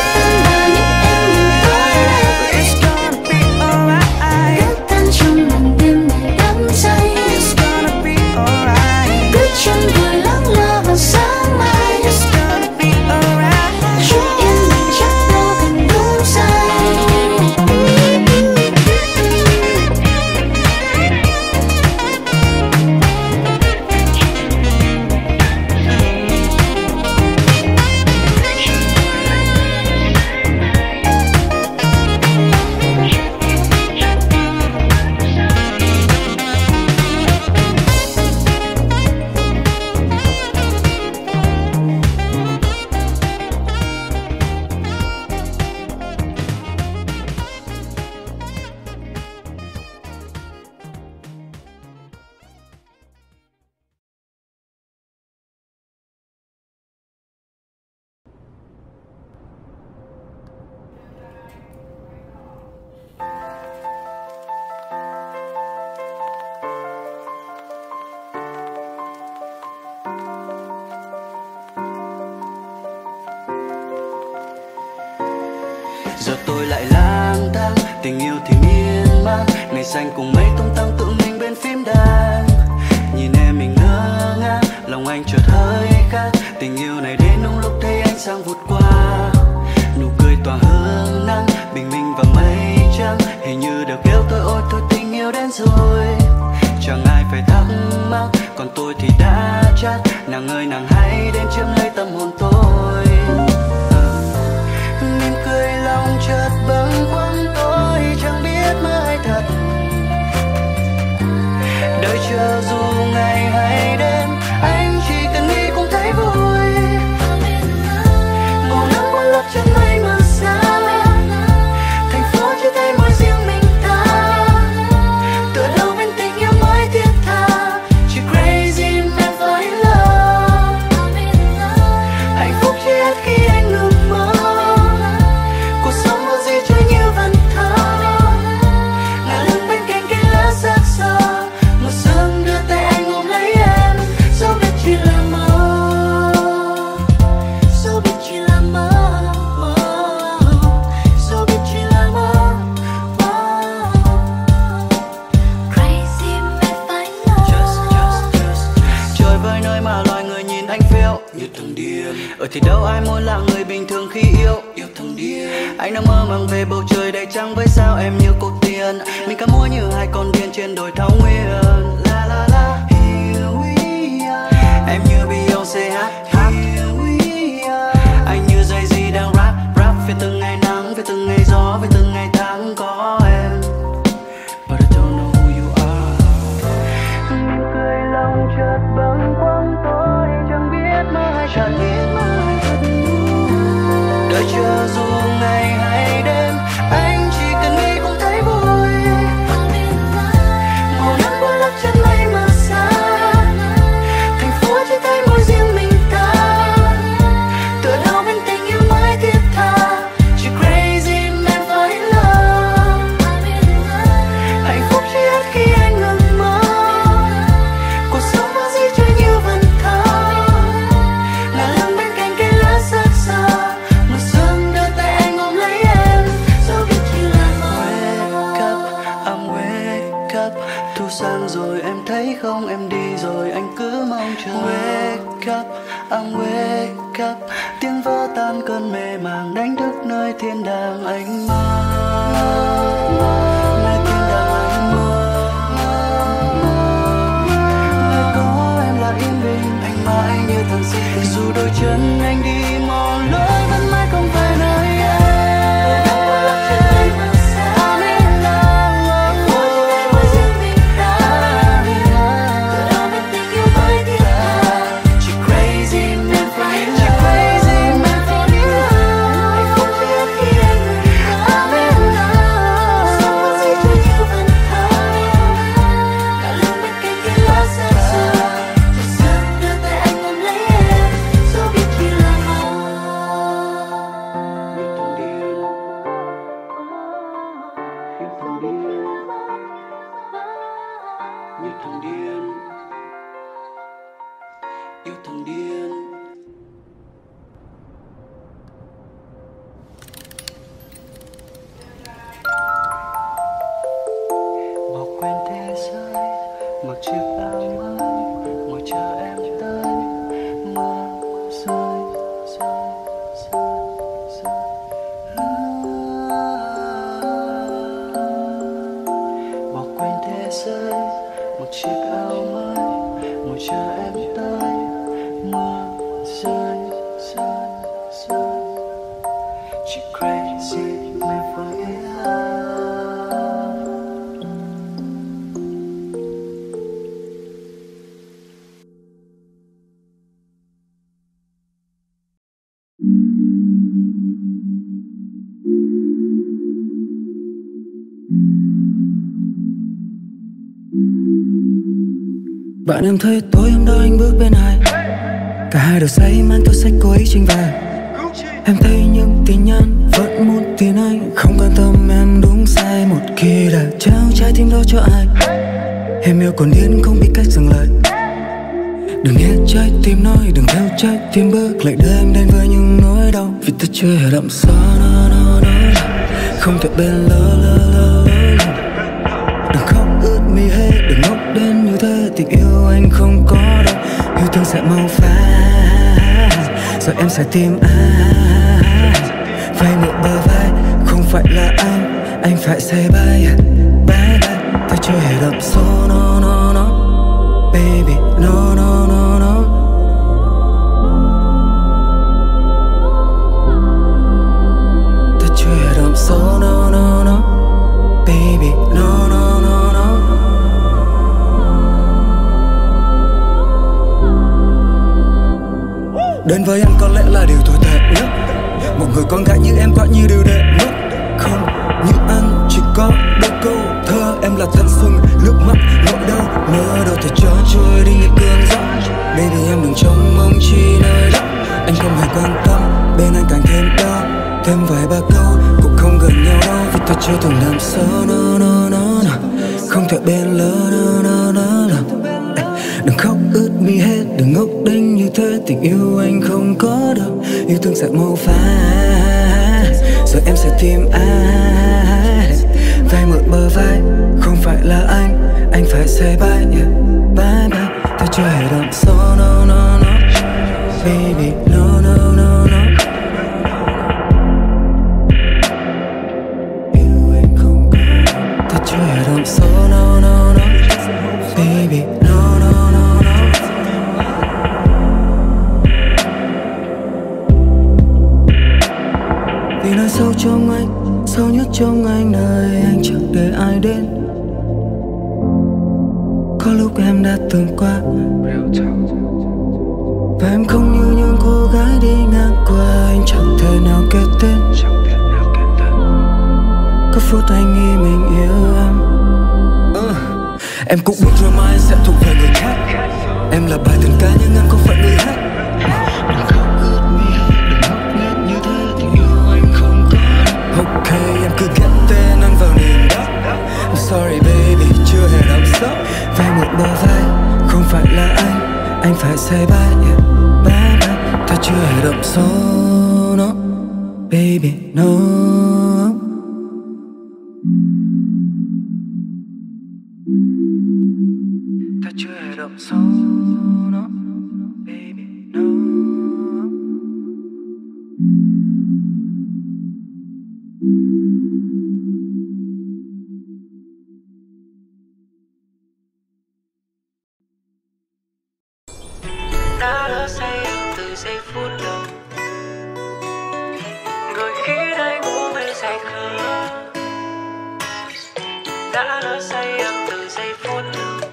It's gonna be alright. Cứ tan trong màn đêm này đắm say. It's gonna be alright. Cứ chôn vùi lắng lo vào sáng mai. It's gonna be alright. Chút yên bình chắc đâu cần đúng sai. Giờ tôi lại lang thang, tình yêu thì miên man. Ngày xanh cùng mấy tung tăng tự mình bên phím đàn. Nhìn em mình ngơ ngác, lòng anh chợt hơi khác. Tình yêu này đến đúng lúc thấy ánh sáng vụt qua. Nụ cười tỏa hương nắng, bình minh và mây trắng. Hình như được yêu tôi, ôi thôi tình yêu đến rồi. Chẳng ai phải thắc mắc, còn tôi thì đã chắc. Nàng ơi nàng hãy đến chiếm lấy tâm hồn tôi. Mỉm cười lòng chợt bâng khuâng, tôi chẳng biết mai thật. Đợi chờ dù ngày hay đêm, anh chỉ cần nghĩ cũng thấy vui. Màu nắng qua lớp chân mây mờ xa, thành phố chỉ thấy mỗi riêng mình ta. Tựa đâu bên tình yêu mới thiết tha, chỉ crazy man fall in love. Hạnh phúc chỉ hết khi anh ngừng mơ. Cuộc sống có gì chơi như vần thơ, ngả lưng bên cạnh cây lá xác xơ. Một sớm đưa tay anh ôm lấy em, dẫu biết chỉ là mơ, dẫu biết chỉ là mơ, dẫu biết chỉ là mơ. Crazy man fall in love. Trời vơi nơi mà loài người nhìn anh phiêu như thằng điên. Ở thì đâu ai muốn là người bình thường khi yêu thằng điên. Anh đang mơ màng về bầu trời đầy trăng với sao em như cô tiên. Mình ca múa như hai con điên trên đồi thảo nguyên. La la la, here we are. Em như Beyoncé hát. Here we are. Anh như Jay-Z đang rap về từng ngày nắng, về từng ngày gió, về từng ngày tháng có em. But I don't know who you are. Mỉm cười lòng chợt bâng khuâng, tôi chẳng biết mơ hay chẳng biết mơ. Đợi chờ dù ngày hay đêm, anh chỉ cần nghĩ cũng thấy vui. Màu nắng qua lớp chân mây mờ xa, thành phố chỉ thấy mỗi riêng mình ta. Tựa đâu bên tình yêu mới thiết tha, chỉ crazy man fall in love. Hạnh phúc chỉ hết khi anh ngừng mơ. Cuộc sống có gì chơi như vần thơ, ngả lưng bên cạnh cây lá xác xơ. Một sớm đưa tay anh ôm lấy em, dẫu biết chỉ là mơ. Wake up, I'm wake up. Thu sang rồi em thấy không, em đi rồi anh cứ mong chờ. Wake up, I'm wake up. Tiếng vỡ tan cơn mê màng, đánh thức nơi thiên đàng anh mơ. Nơi thiên đàng anh mơ. Như thằng điên, yêu thằng điên. Bỏ quên thế giới, mặc chiếc áo mới, ngồi chờ em tới. Mưa rơi, rơi, rơi, rơi. Bỏ quên thế giới, một chiếc áo mới, ngồi chờ em tới. Mưa rơi, rơi, rơi. She crazy me for you. Bạn em thấy tối hôm đó anh bước bên ai, cả hai đều say mang theo sách cô ấy trình về. Em thấy những tin nhắn vẫn muốn tin anh, không quan tâm em đúng sai. Một khi đã trao trái tim đó cho ai, em yêu còn điên không biết cách dừng lại. Đừng nghe trái tim nói, đừng theo trái tim bước lại đưa em đến với những nỗi đau. Vì ta chưa hề đậm sâu nó không thể bên lỡ. Đừng khóc ướt mi hết, đừng ngốc đến như thế. Tình yêu anh không có đâu, yêu thương sẽ mau phai. Giờ em sẽ tìm ai, vay mượn bờ vai, không phải là anh phải say bye bye. Ta chưa hề đậm sâu no baby no. Ta chưa hề đậm sâu no baby no. Đến với anh có lẽ là điều tồi tệ nhất. Một người con gái như em quả như điều đệ mất. Không như anh chỉ có đôi câu thơ. Em là thanh xuân, nước mắt, nỗi đau. Mơ đâu thể cho trôi đi như cơn gió. Baby em đừng trông mong chi nơi đó. Anh không hề quan tâm, bên anh càng thêm đau. Thêm vài ba câu cũng không gần nhau đâu. Vì ta chưa từng làm sâu no. Không thể bên lỡ no. Đừng khóc ướt mi hết, đừng ngốc đinh như thế. Tình yêu anh không có đâu, yêu thương sẽ mau phai. Giờ em sẽ tìm ai, vai mượn bờ vai, không phải là anh phải say bye bye. Ta chưa hề đậm sâu no baby no. Yêu anh không có, ta chưa hề đậm sâu no baby no. Vì nơi sâu trong anh, sâu nhất trong anh, nơi anh chẳng để ai đến. Có lúc em đã từng qua, và em không như những cô gái đi ngang qua. Anh chẳng thể nào kết tên. Có phút anh nghĩ mình yêu em. Em cũng biết rồi mai sẽ thuộc về người khác. Em là bài tình ca nhưng em không phải người hát. Ok em cứ ghét tên anh vào niềm đó. I'm sorry baby chưa hề đậm sâu. Vai mượn bờ vai, không phải là anh phải say bye bye. Ta chưa hề đậm sâu no baby no. Ta chưa hề đậm sâu no baby no. Đã lỡ say em từ giây phút đầu, rồi khi đây ngủ mê say khờ. Đã lỡ say em từ giây phút đầu,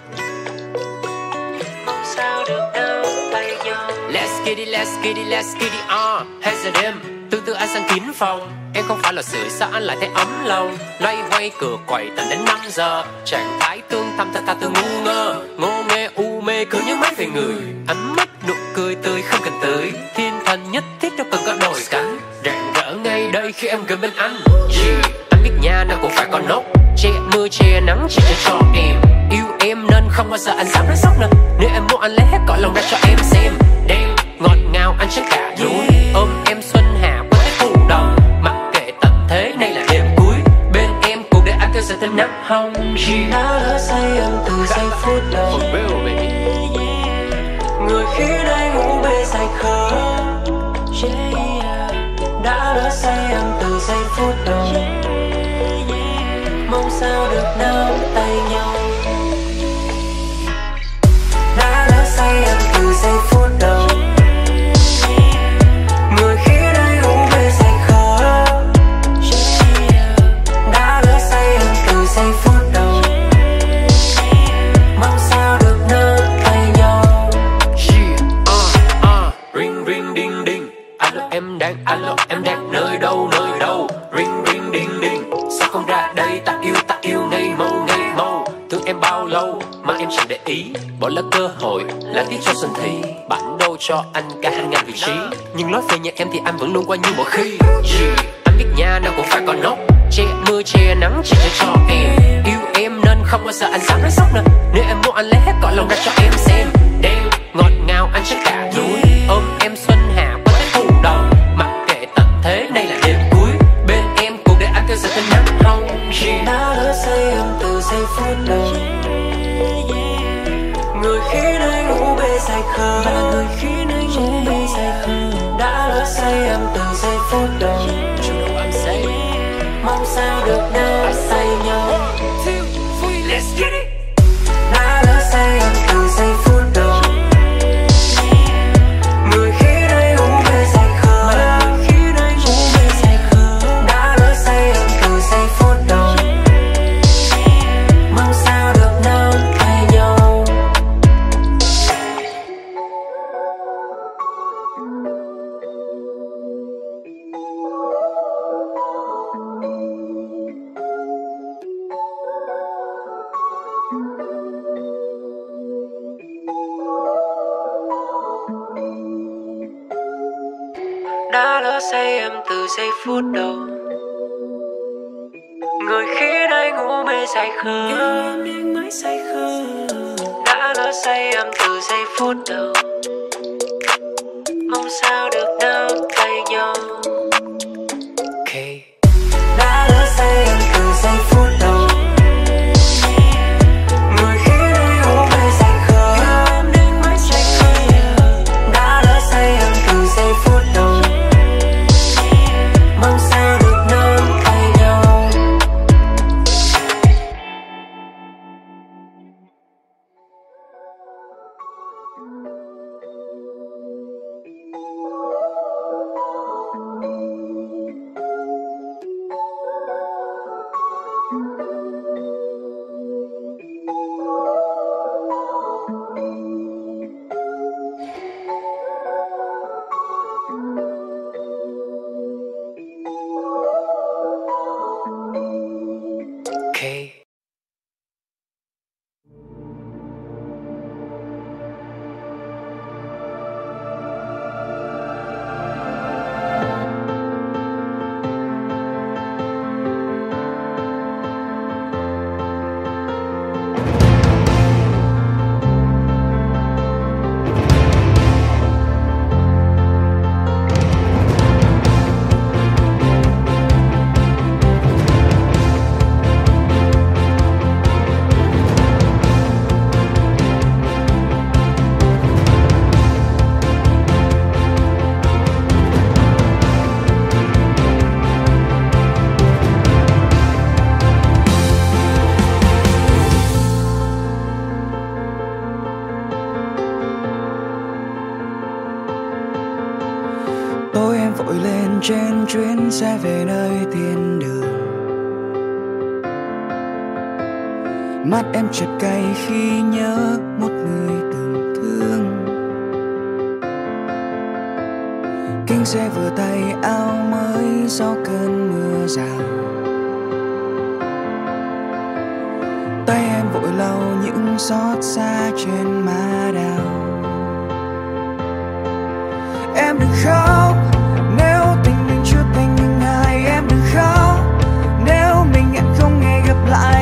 mong sao được đâu tay nhau. Let's get it hay giờ đêm từ từ anh sang kín phòng. Em không phải là sưởi sao anh lại thấy ấm lòng. Loay hoay cửa quầy tận đến 5 giờ. Trạng thái tương thăm ta từ ngu ngơ, ngô nghê u mê cứ nhớ mãi về người. Ánh mắt nụ cười tươi không cần tới thiên thần nhất thiết đâu cần có đồi cánh. Rạng rỡ ngay đây khi em gần bên anh. Anh biết nha nào cũng phải có nốt. che mưa che nắng chỉ cho em. Yêu em nên không bao giờ anh dám nói sốc nè. Nếu em muốn anh lấy hết cõi lòng ra cho em xem. Đêm ngọt ngào anh chắc cả núi. Ôm em xuân hạ qua cái phù đồng. Mặc kệ tận thế này là đêm cuối. Bên em cùng để anh theo dõi thêm nắng hồng. Chỉ đã say em từ giây phút đầu. Người khi đây ngủ mê say khờ. Đã say em từ giây phút đầu. Mong sao được nắm tay nhau. Đã say em từ giây phút đầu. Người khi đây ngủ mê say khờ. Đã say em từ giây phút đầu. Mong sao được nắm tay nhau. Ring ring ding ding. Alo em đang nơi đâu Ring ring ding ding. Sao không ra đây ta yêu ngây mâu. Thương em bao lâu mà em chẳng để ý. Bỏ lỡ cơ hội là tiếc cho sân thi. Bản đâu cho anh cả 2.000 vị trí. Nhưng nói về nhà em thì anh vẫn luôn qua như mọi khi. Anh biết nhà nào cũng phải có nóc. Che mưa che nắng chỉ cho em. Yêu em nên không bao giờ anh dám nói sốc nè. Nếu em muốn anh lấy hết cõi lòng ra cho em xem. Đêm ngọt ngào anh chắc cả núi. Ôm em xuân hạ qua cái phù đồng. Mặc kệ tận thế này là đêm cuối. Bên em cùng để anh theo dõi thêm nắng hồng. Chỉ đã say em từ giây phút đầu. Người khi đây ngủ mê say khờ. Người khi đây ngủ mê say khờ. Đã say em từ giây phút đầu. Mong sao được nắm tay nhau. Let's get it. Đã say em từ giây phút đầu. Người khi đây ngủ mê say khờ. Đã say em từ giây phút đầu. Mong sao được nắm tay nhau. Đã say em từ giây phút đầu. Người khi đây ngủ mê say khờ. Đã say em từ giây phút đầu. Mong sao được nắm tay nhau. Okay. Đã say em từ giây phút đầu. Người khi đây ngủ mê say khờ. Đã say em từ giây phút đầu. Mong sao được nắm tay nhau. Okay. Tối em vội lên trên chuyến xe về nơi thiên đường. Mắt em chợt cay khi nhớ một người từng thương. Kính xe vừa tay áo mới sau cơn mưa rào. Tay em vội lau những xót xa trên má đào. Em đừng khóc nếu tình mình chưa thành những ai. Em đừng khóc nếu mình hẹn không hề gặp lại.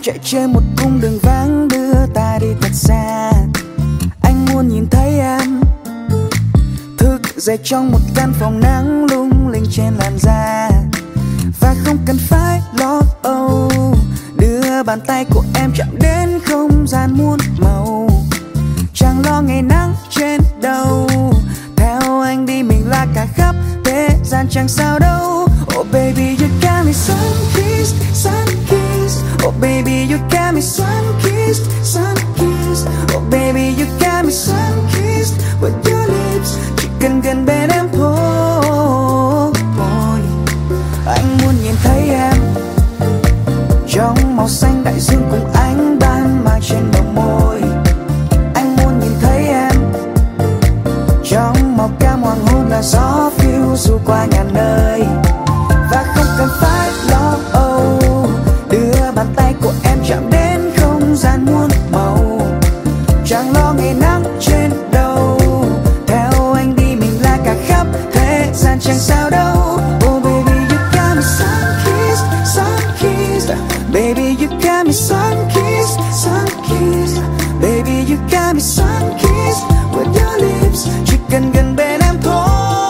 chạy trên một cung đường vắng đưa ta đi thật xa. Anh muốn nhìn thấy em thức dậy trong một căn phòng nắng lung linh trên làn da. Và không cần phải lo âu, đưa bàn tay của em chạm đến không gian muôn màu. Chẳng lo ngày nắng trên đầu, theo anh đi mình là cả khắp thế gian chẳng sao đâu. Oh baby you got me sun kissed, sun kissed. Oh baby you got me sun kissed, sun kissed. Oh baby you got me sun kissed with your lips. Chỉ cần gần bên em thôi. Anh muốn nhìn thấy em trong màu xanh đại dương cùng ánh ban mai trên bờ môi. Anh muốn nhìn thấy em trong màu cam hoàng hôn là gió phiêu du qua ngàn nơi. Và không cần phải lo âu, đưa bàn tay của em chạm đến không gian muôn màu. Chẳng lo ngày nắng trên đầu, theo anh đi mình là cả khắp thế gian chẳng sao đâu. Oh baby you got me sun kissed, sun kissed. Baby you got me sun kissed, sun kissed. Baby you got me sun kissed with your lips. Chỉ cần gần bên em thôi.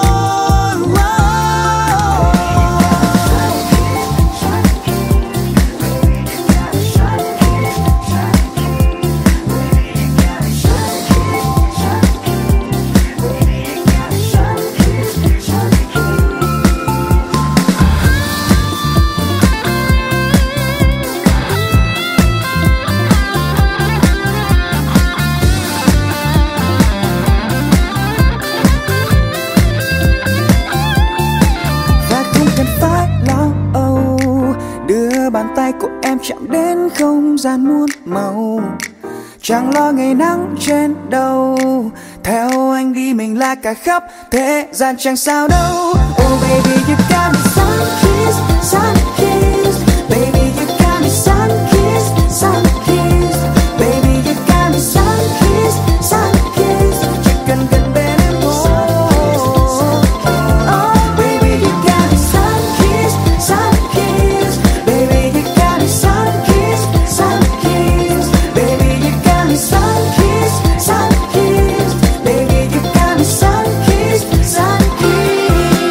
Bàn tay của em chạm đến không gian muôn màu. Chẳng lo ngày nắng trên đầu, theo anh đi mình là cả khắp thế gian chẳng sao đâu. Oh baby you got me sun kissed, sun kissed. Baby you got me sun kissed, sun kissed. Baby you got me sun kissed, sun kissed. Chỉ cần gần bên em thôi. Oh baby you got me sun kissed, sun kissed. Baby you got me sun kissed, sun kissed. Baby you got me sun kissed, sun kissed. Baby you got me sun kissed, sun kissed.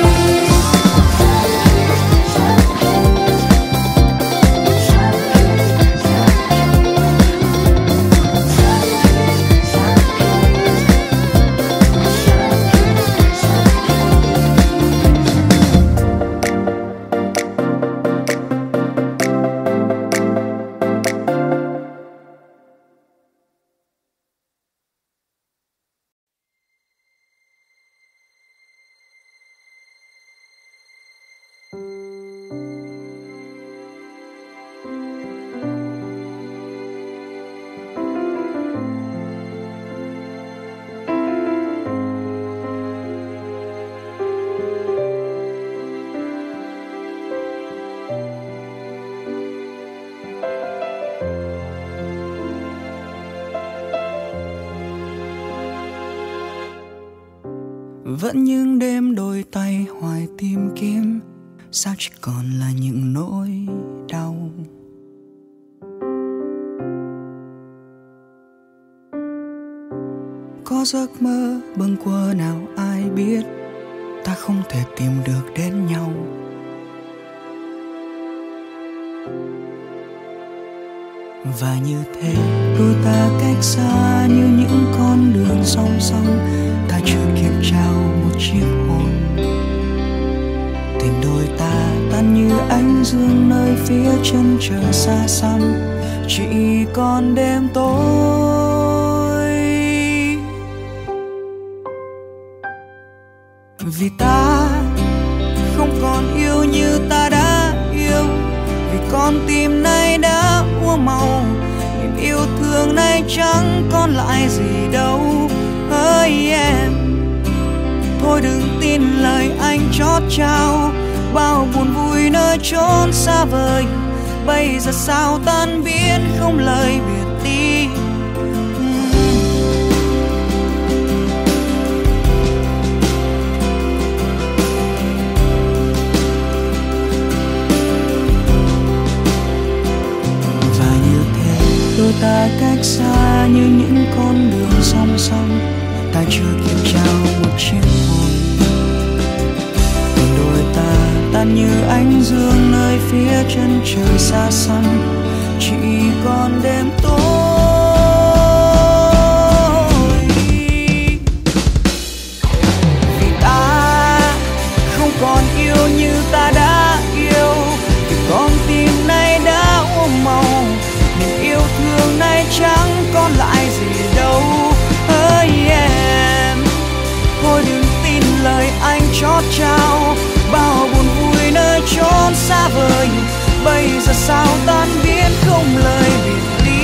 Vẫn những đêm đôi tay hoài tìm kiếm, sao chỉ còn là những nỗi đau. Có giấc mơ bâng quơ nào ai biết, ta không thể tìm được đến nhau. Và như thế đôi ta cách xa như những con đường song song, ta chưa kịp trao một chiếc hôn. Tình đôi ta tan như ánh dương nơi phía chân trời xa xăm, chỉ còn đêm tối. Vì ta không còn yêu như ta đã yêu, vì con tim này đã úa màu, niềm yêu thương này chẳng còn lại gì đâu. Hỡi em, thôi đừng tin lời anh chót trao, bao buồn vui nơi chốn xa vời, bây giờ sao tan biến không lời biệt đi. Và như ta cách xa như những con đường song song, ta chưa kịp trao một chiếc hôn. Tình đôi ta tan như ánh dương nơi phía chân trời xa xăm, chỉ còn đêm tối. Vì ta không còn yêu như ta đã yêu, vì con tim nay đã ôm màu, niềm yêu thương nay chẳng còn lại gì đâu. Hỡi em, thôi đừng tin lời anh chót trao, bao buồn vui nơi chốn xa vời, bây giờ sao tan biến không lời biệt ly.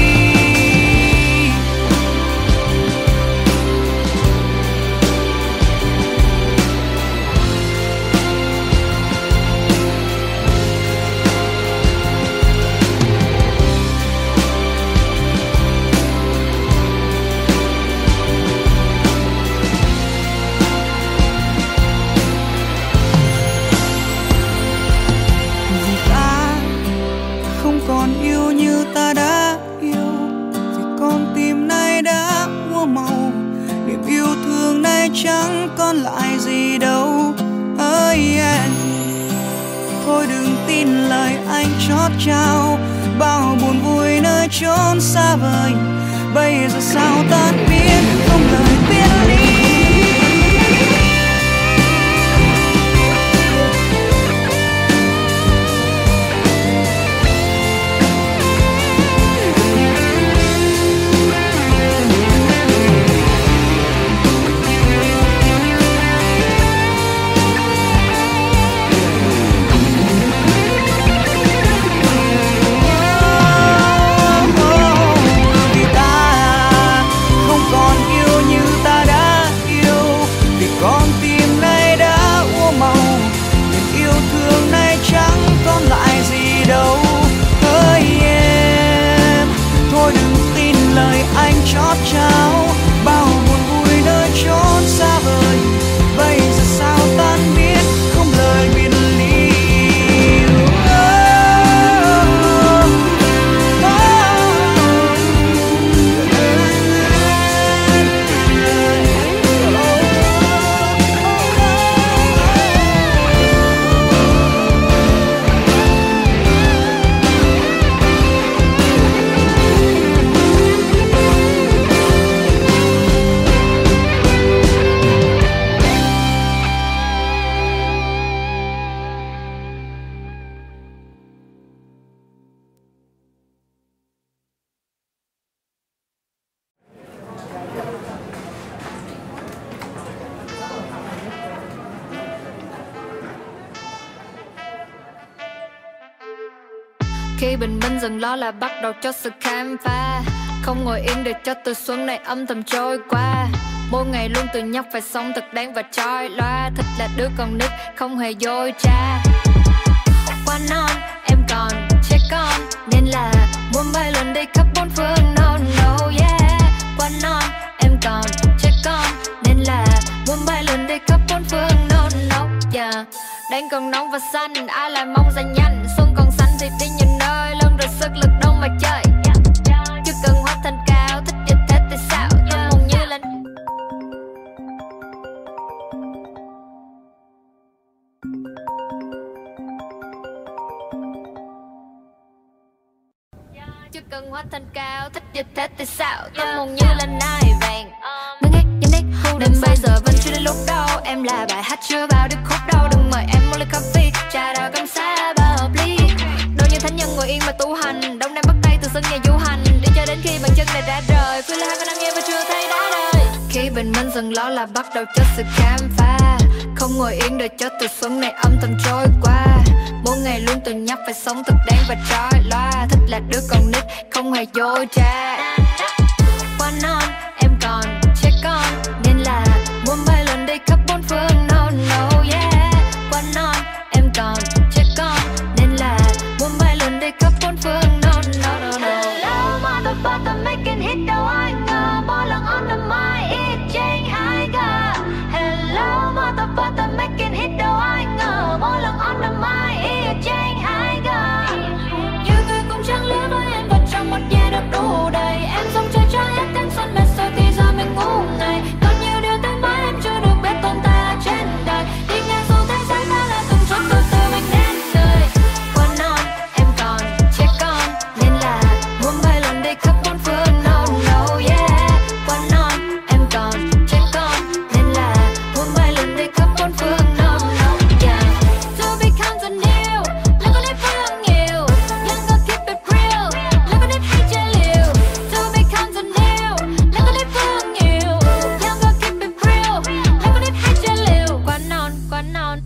Còn yêu như ta đã yêu, vì con tim nay đã mua màu, niềm yêu thương nay chẳng còn lại gì đâu. Ơi em, thôi đừng tin lời anh chót trao, bao buồn vui nơi chốn xa vời, bây giờ sao tan biến không lời biệt ly. Chót trao bao buồn vui nơi chốn xa vời, bây giờ sao tan biến không lời biệt ly. Khi bình minh dần lo là bắt đầu cho sự khám phá, không ngồi yên để cho tuổi xuân này âm thầm trôi qua. Mỗi ngày luôn tự nhắc phải sống thật đáng và trói loa, thích là đứa con nít không hề dối trá. Qua non em còn trẻ con nên là muốn bay lần đi khắp bốn phương. No no yeah. Qua non em còn trẻ con nên là muốn bay lần đi khắp bốn phương. No no yeah. Đang còn nóng và xanh ai lại mong ra nhanh, xuân còn xanh thì đi nhiều nơi lưng rồi sức lực đâu mà chơi. Chưa cần hóa thành cao thích như thế thì sao, tâm hồn như lên. Chưa cần hóa thành cao thích như thế thì sao, tâm hồn như là nai vàng. Ngưng hết những nét hôn đến bây giờ vẫn chưa đến lúc đâu. Em là bài hát chưa vào được khúc đâu. Đừng mời em một ly coffee, trà đào cam sa ba hợp ly. Đâu như thánh nhân ngồi yên mà tu hành, đông nam bắt tay từ sân nhà du hành, đi cho đến khi bàn chân này ra đời. Cứ là hai con đang nghe và chưa thấy đã đời. Khi bình minh dần lo là bắt đầu cho sự khám phá, không ngồi yên đợi cho tuổi xuân này âm thầm trôi qua. Mỗi ngày luôn tự nhắc phải sống thật đáng và trói loa, thích là đứa con nít không hề dối trá. Qua non em còn trẻ con nên là muốn bay lần đi khắp bốn phương. No no yeah. Qua non em còn trẻ con nên là muốn bay lần đi khắp bốn phương. No no no no. Hello motherfucker making hit đâu ai ngờ, mỗi lần on the mic it change I got. Hello motherfucker making hit đâu ai ngờ, mỗi lần on the mic it change I got. Như người cũng chẳng lứa với em vào trong một giây được đủ hết thanh xuân mệt rồi thì giờ mình ngủ ngày. Còn nhiều điều tới mãi em chưa được biết tồn tại ở trên đời. Đi ngang dù thế giới đã là từng chút từ từ mình đến đời. Quá non em còn trẻ con nên là muốn bay lượn đi khắp bốn phương. No no yeah. Quá non em còn trẻ con nên là muốn bay lượn đi khắp bốn phương. No no yeah. To become the new, look at it phương nhiều. Younger keep it real, look at it hate your liều. To become the new, look at it phương nhiều. Younger keep it real, look at it hate your liều. Quá non, quá non.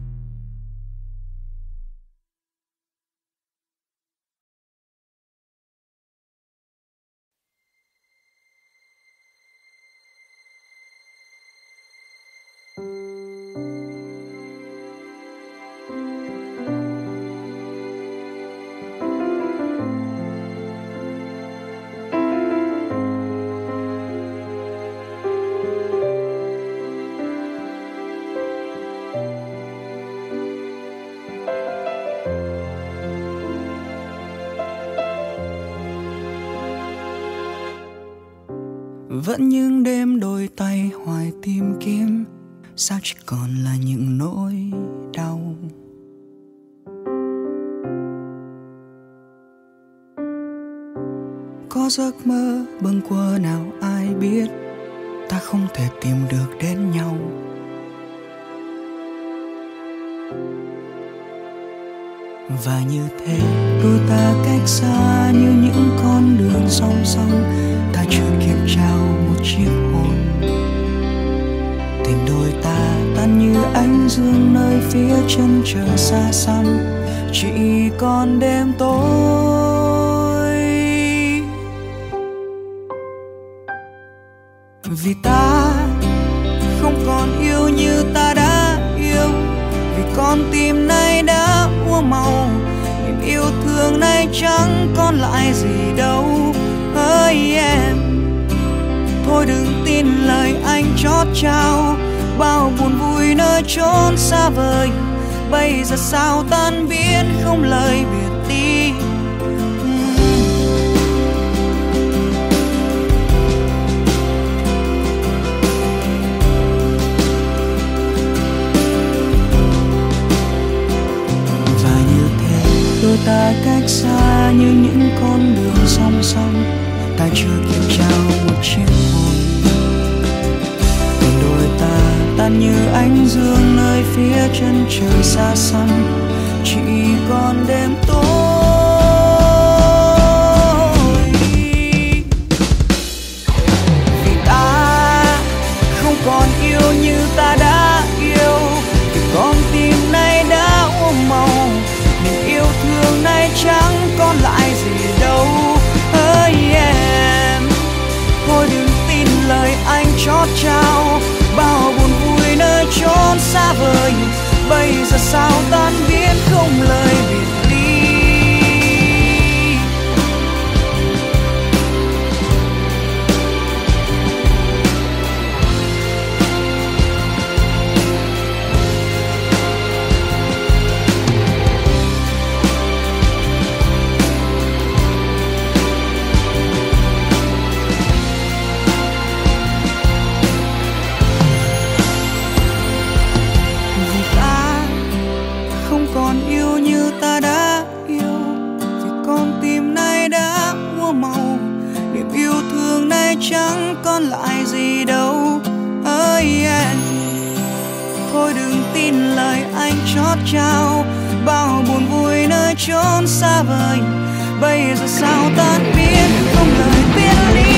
Vẫn những đêm đôi tay hoài tìm kiếm, sao chỉ còn là những nỗi đau. Có giấc mơ bâng quơ nào ai biết, ta không thể tìm được đến nhau. Và như thế đôi ta cách xa như những con đường song song, ta chưa kịp trao một chiếc hôn. Tình đôi ta tan như ánh dương nơi phía chân trời xa xăm, chỉ còn đêm tối. Vì ta không còn yêu như ta đã yêu, vì con tim này đã úa màu, niềm yêu thương này chẳng còn lại gì đâu. Hỡi em, thôi đừng tin lời anh chót trao, bao buồn vui nơi chốn xa vời, bây giờ sao tan biến không lời biệt đi. Và như thế đôi ta cách xa như những con đường song song, ta chưa kịp trao một chiếc hôn. Tình đôi ta tan như ánh dương nơi phía chân trời xa xăm, chỉ còn đêm tối. Vì ta không còn yêu như ta đã yêu, vì con tim này đã úa màu, niềm yêu thương này chẳng còn lại gì đâu. Hỡi em, thôi đừng tin lời anh chót trao, bao buồn vui nơi chốn xa vời, bây giờ sao tan biến không lời biệt ly. Chẳng còn lại gì đâu. Ơi em, thôi đừng tin lời anh chót trao, bao buồn vui nơi chốn xa vời, bây giờ sao tan biến không lời biệt ly.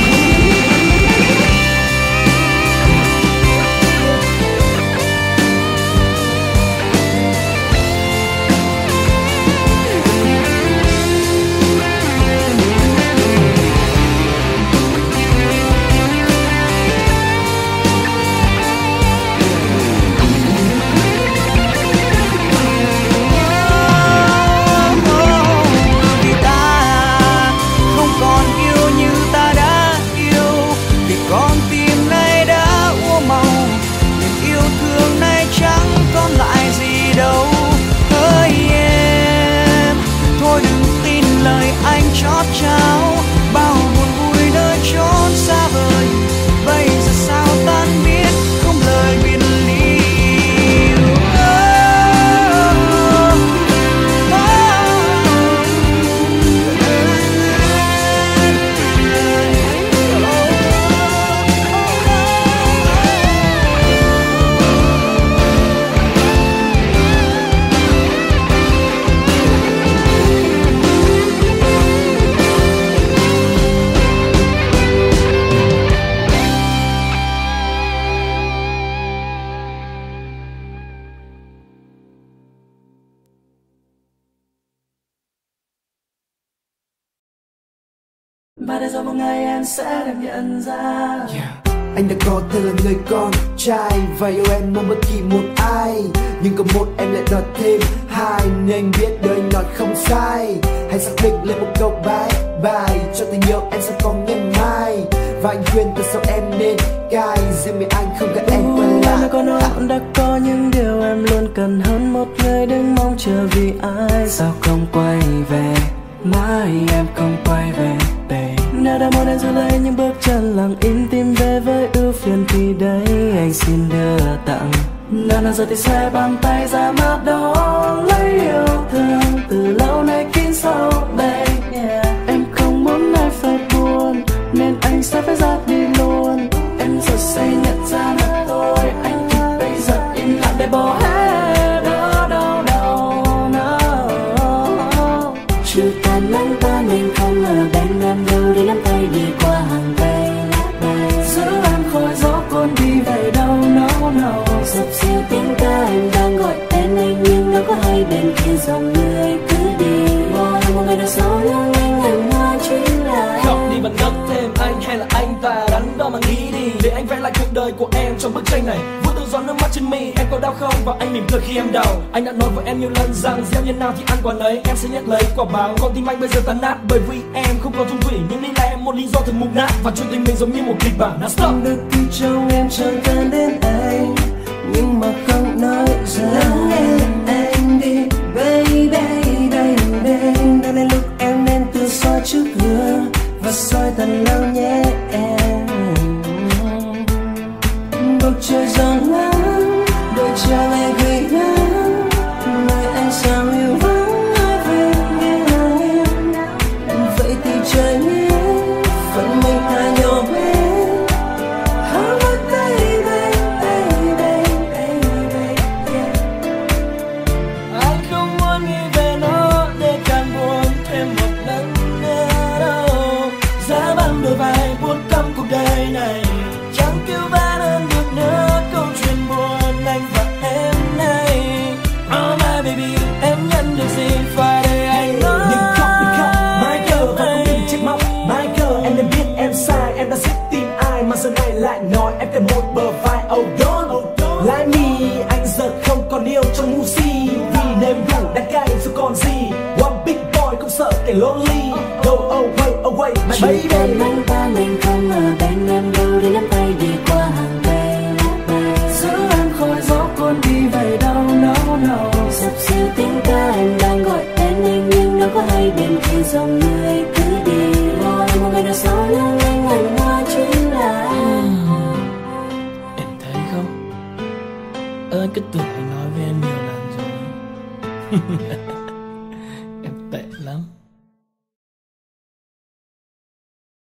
Và để rồi một ngày em sẽ được nhận ra anh đã có tên là người con trai và yêu em hơn bất kỳ một ai, nhưng có một em lại đòi thêm hai, nên anh biết đời ngọt không sai. Hãy xác định lên một câu bye bye cho tình yêu em sẽ có ngày mai, và anh khuyên từ sau em nên cai, riêng mình anh không cần em quay lại. Em có nói đã có những điều em luôn cần hơn một người, đừng mong chờ vì ai. Sao không quay về mãi em không quay về babe. Nếu đã muốn em giữ lấy những bước chân lặng im tìm về với ưu phiền thì đấy anh xin đưa tặng. Nào giờ thì sẽ bàn tay ra mắt đó lấy yêu thương từ lâu nay kín sâu babe. Em không muốn ai phải buồn nên anh sẽ phải ra đi luôn. Em giờ sẽ nhận ra là tôi anh thì bây giờ im lặng để bỏ hết đó đâu đâu no. Chưa tan nắng ta mình không ở bên em đâu, đi nắm tay đi qua hàng cây giữ em khỏi gió cuốn đi về đâu no. dập dìu tiếng ca em đang gọi tên anh nhưng đâu có hay bên kia dòng người cứ đi. Một ngày nào sau lưng anh hoa chính là không đi bằng ngất thêm anh hay là anh ta đắn đo mà nghĩ đi, để anh vẽ lại cuộc đời của em trong bức tranh này. Vô tự do nước mắt trên mi em có đau không và anh mỉm cười khi em đau. Anh đã nói với em nhiều lần rằng gieo nhân nào thì ăn quả nấy, em sẽ nhận lấy quả báo. Con tim anh bây giờ tan nát bởi vì em không còn chung thủy, nhưng đây là em một lý do thường mục nát và chuyện tình mình giống như một kịch bản. Now stop. Được thì trong em chẳng cần đến anh, nhưng mà không nói ra. Lắng nghe anh đi baby baby, đang đến lúc em nên tự soi trước gương và soi thật lâu nhé em. Bầu trời giông lắng đôi chờ ngày gửi nắng, nơi anh sao yêu vắng ai về nghe em. Vậy thì trời nhé phận mình thà nhỏ bé. Anh không muốn nghĩ về nó để càng buồn thêm một lần nữa đâu. Giá băng đôi vai buốt căm cuộc đời này, chẳng cứu vãn hơn được nữa câu chuyện buồn anh và em này. Oh my baby, em nhận được gì phải để anh nói. Đừng khóc my girl, và không đừng trách móc my girl. Em đã biết em sai, em đã giết tim ai mà giờ này lại nói em cần một bờ vai. Oh don't lie me, anh giờ không còn yêu trong ngu si, vì nếm đủ đã cay rồi còn gì. One big boy không sợ kẻ lonely, go away my baby. Chỉ cần nắng ta mình không ở bên em đâu, đi nắm tay đi qua hàng cây giữ em khỏi gió cuốn đi về đâu no. dập dìu tiếng ca em đang gọi tên anh nhưng đâu có hay bên kia dòng người cứ đi. Một ngày nào sau lưng anh hoa chính là Em thấy không? Anh cứ tưởng anh nói với em nhiều lần rồi. Em tệ lắm.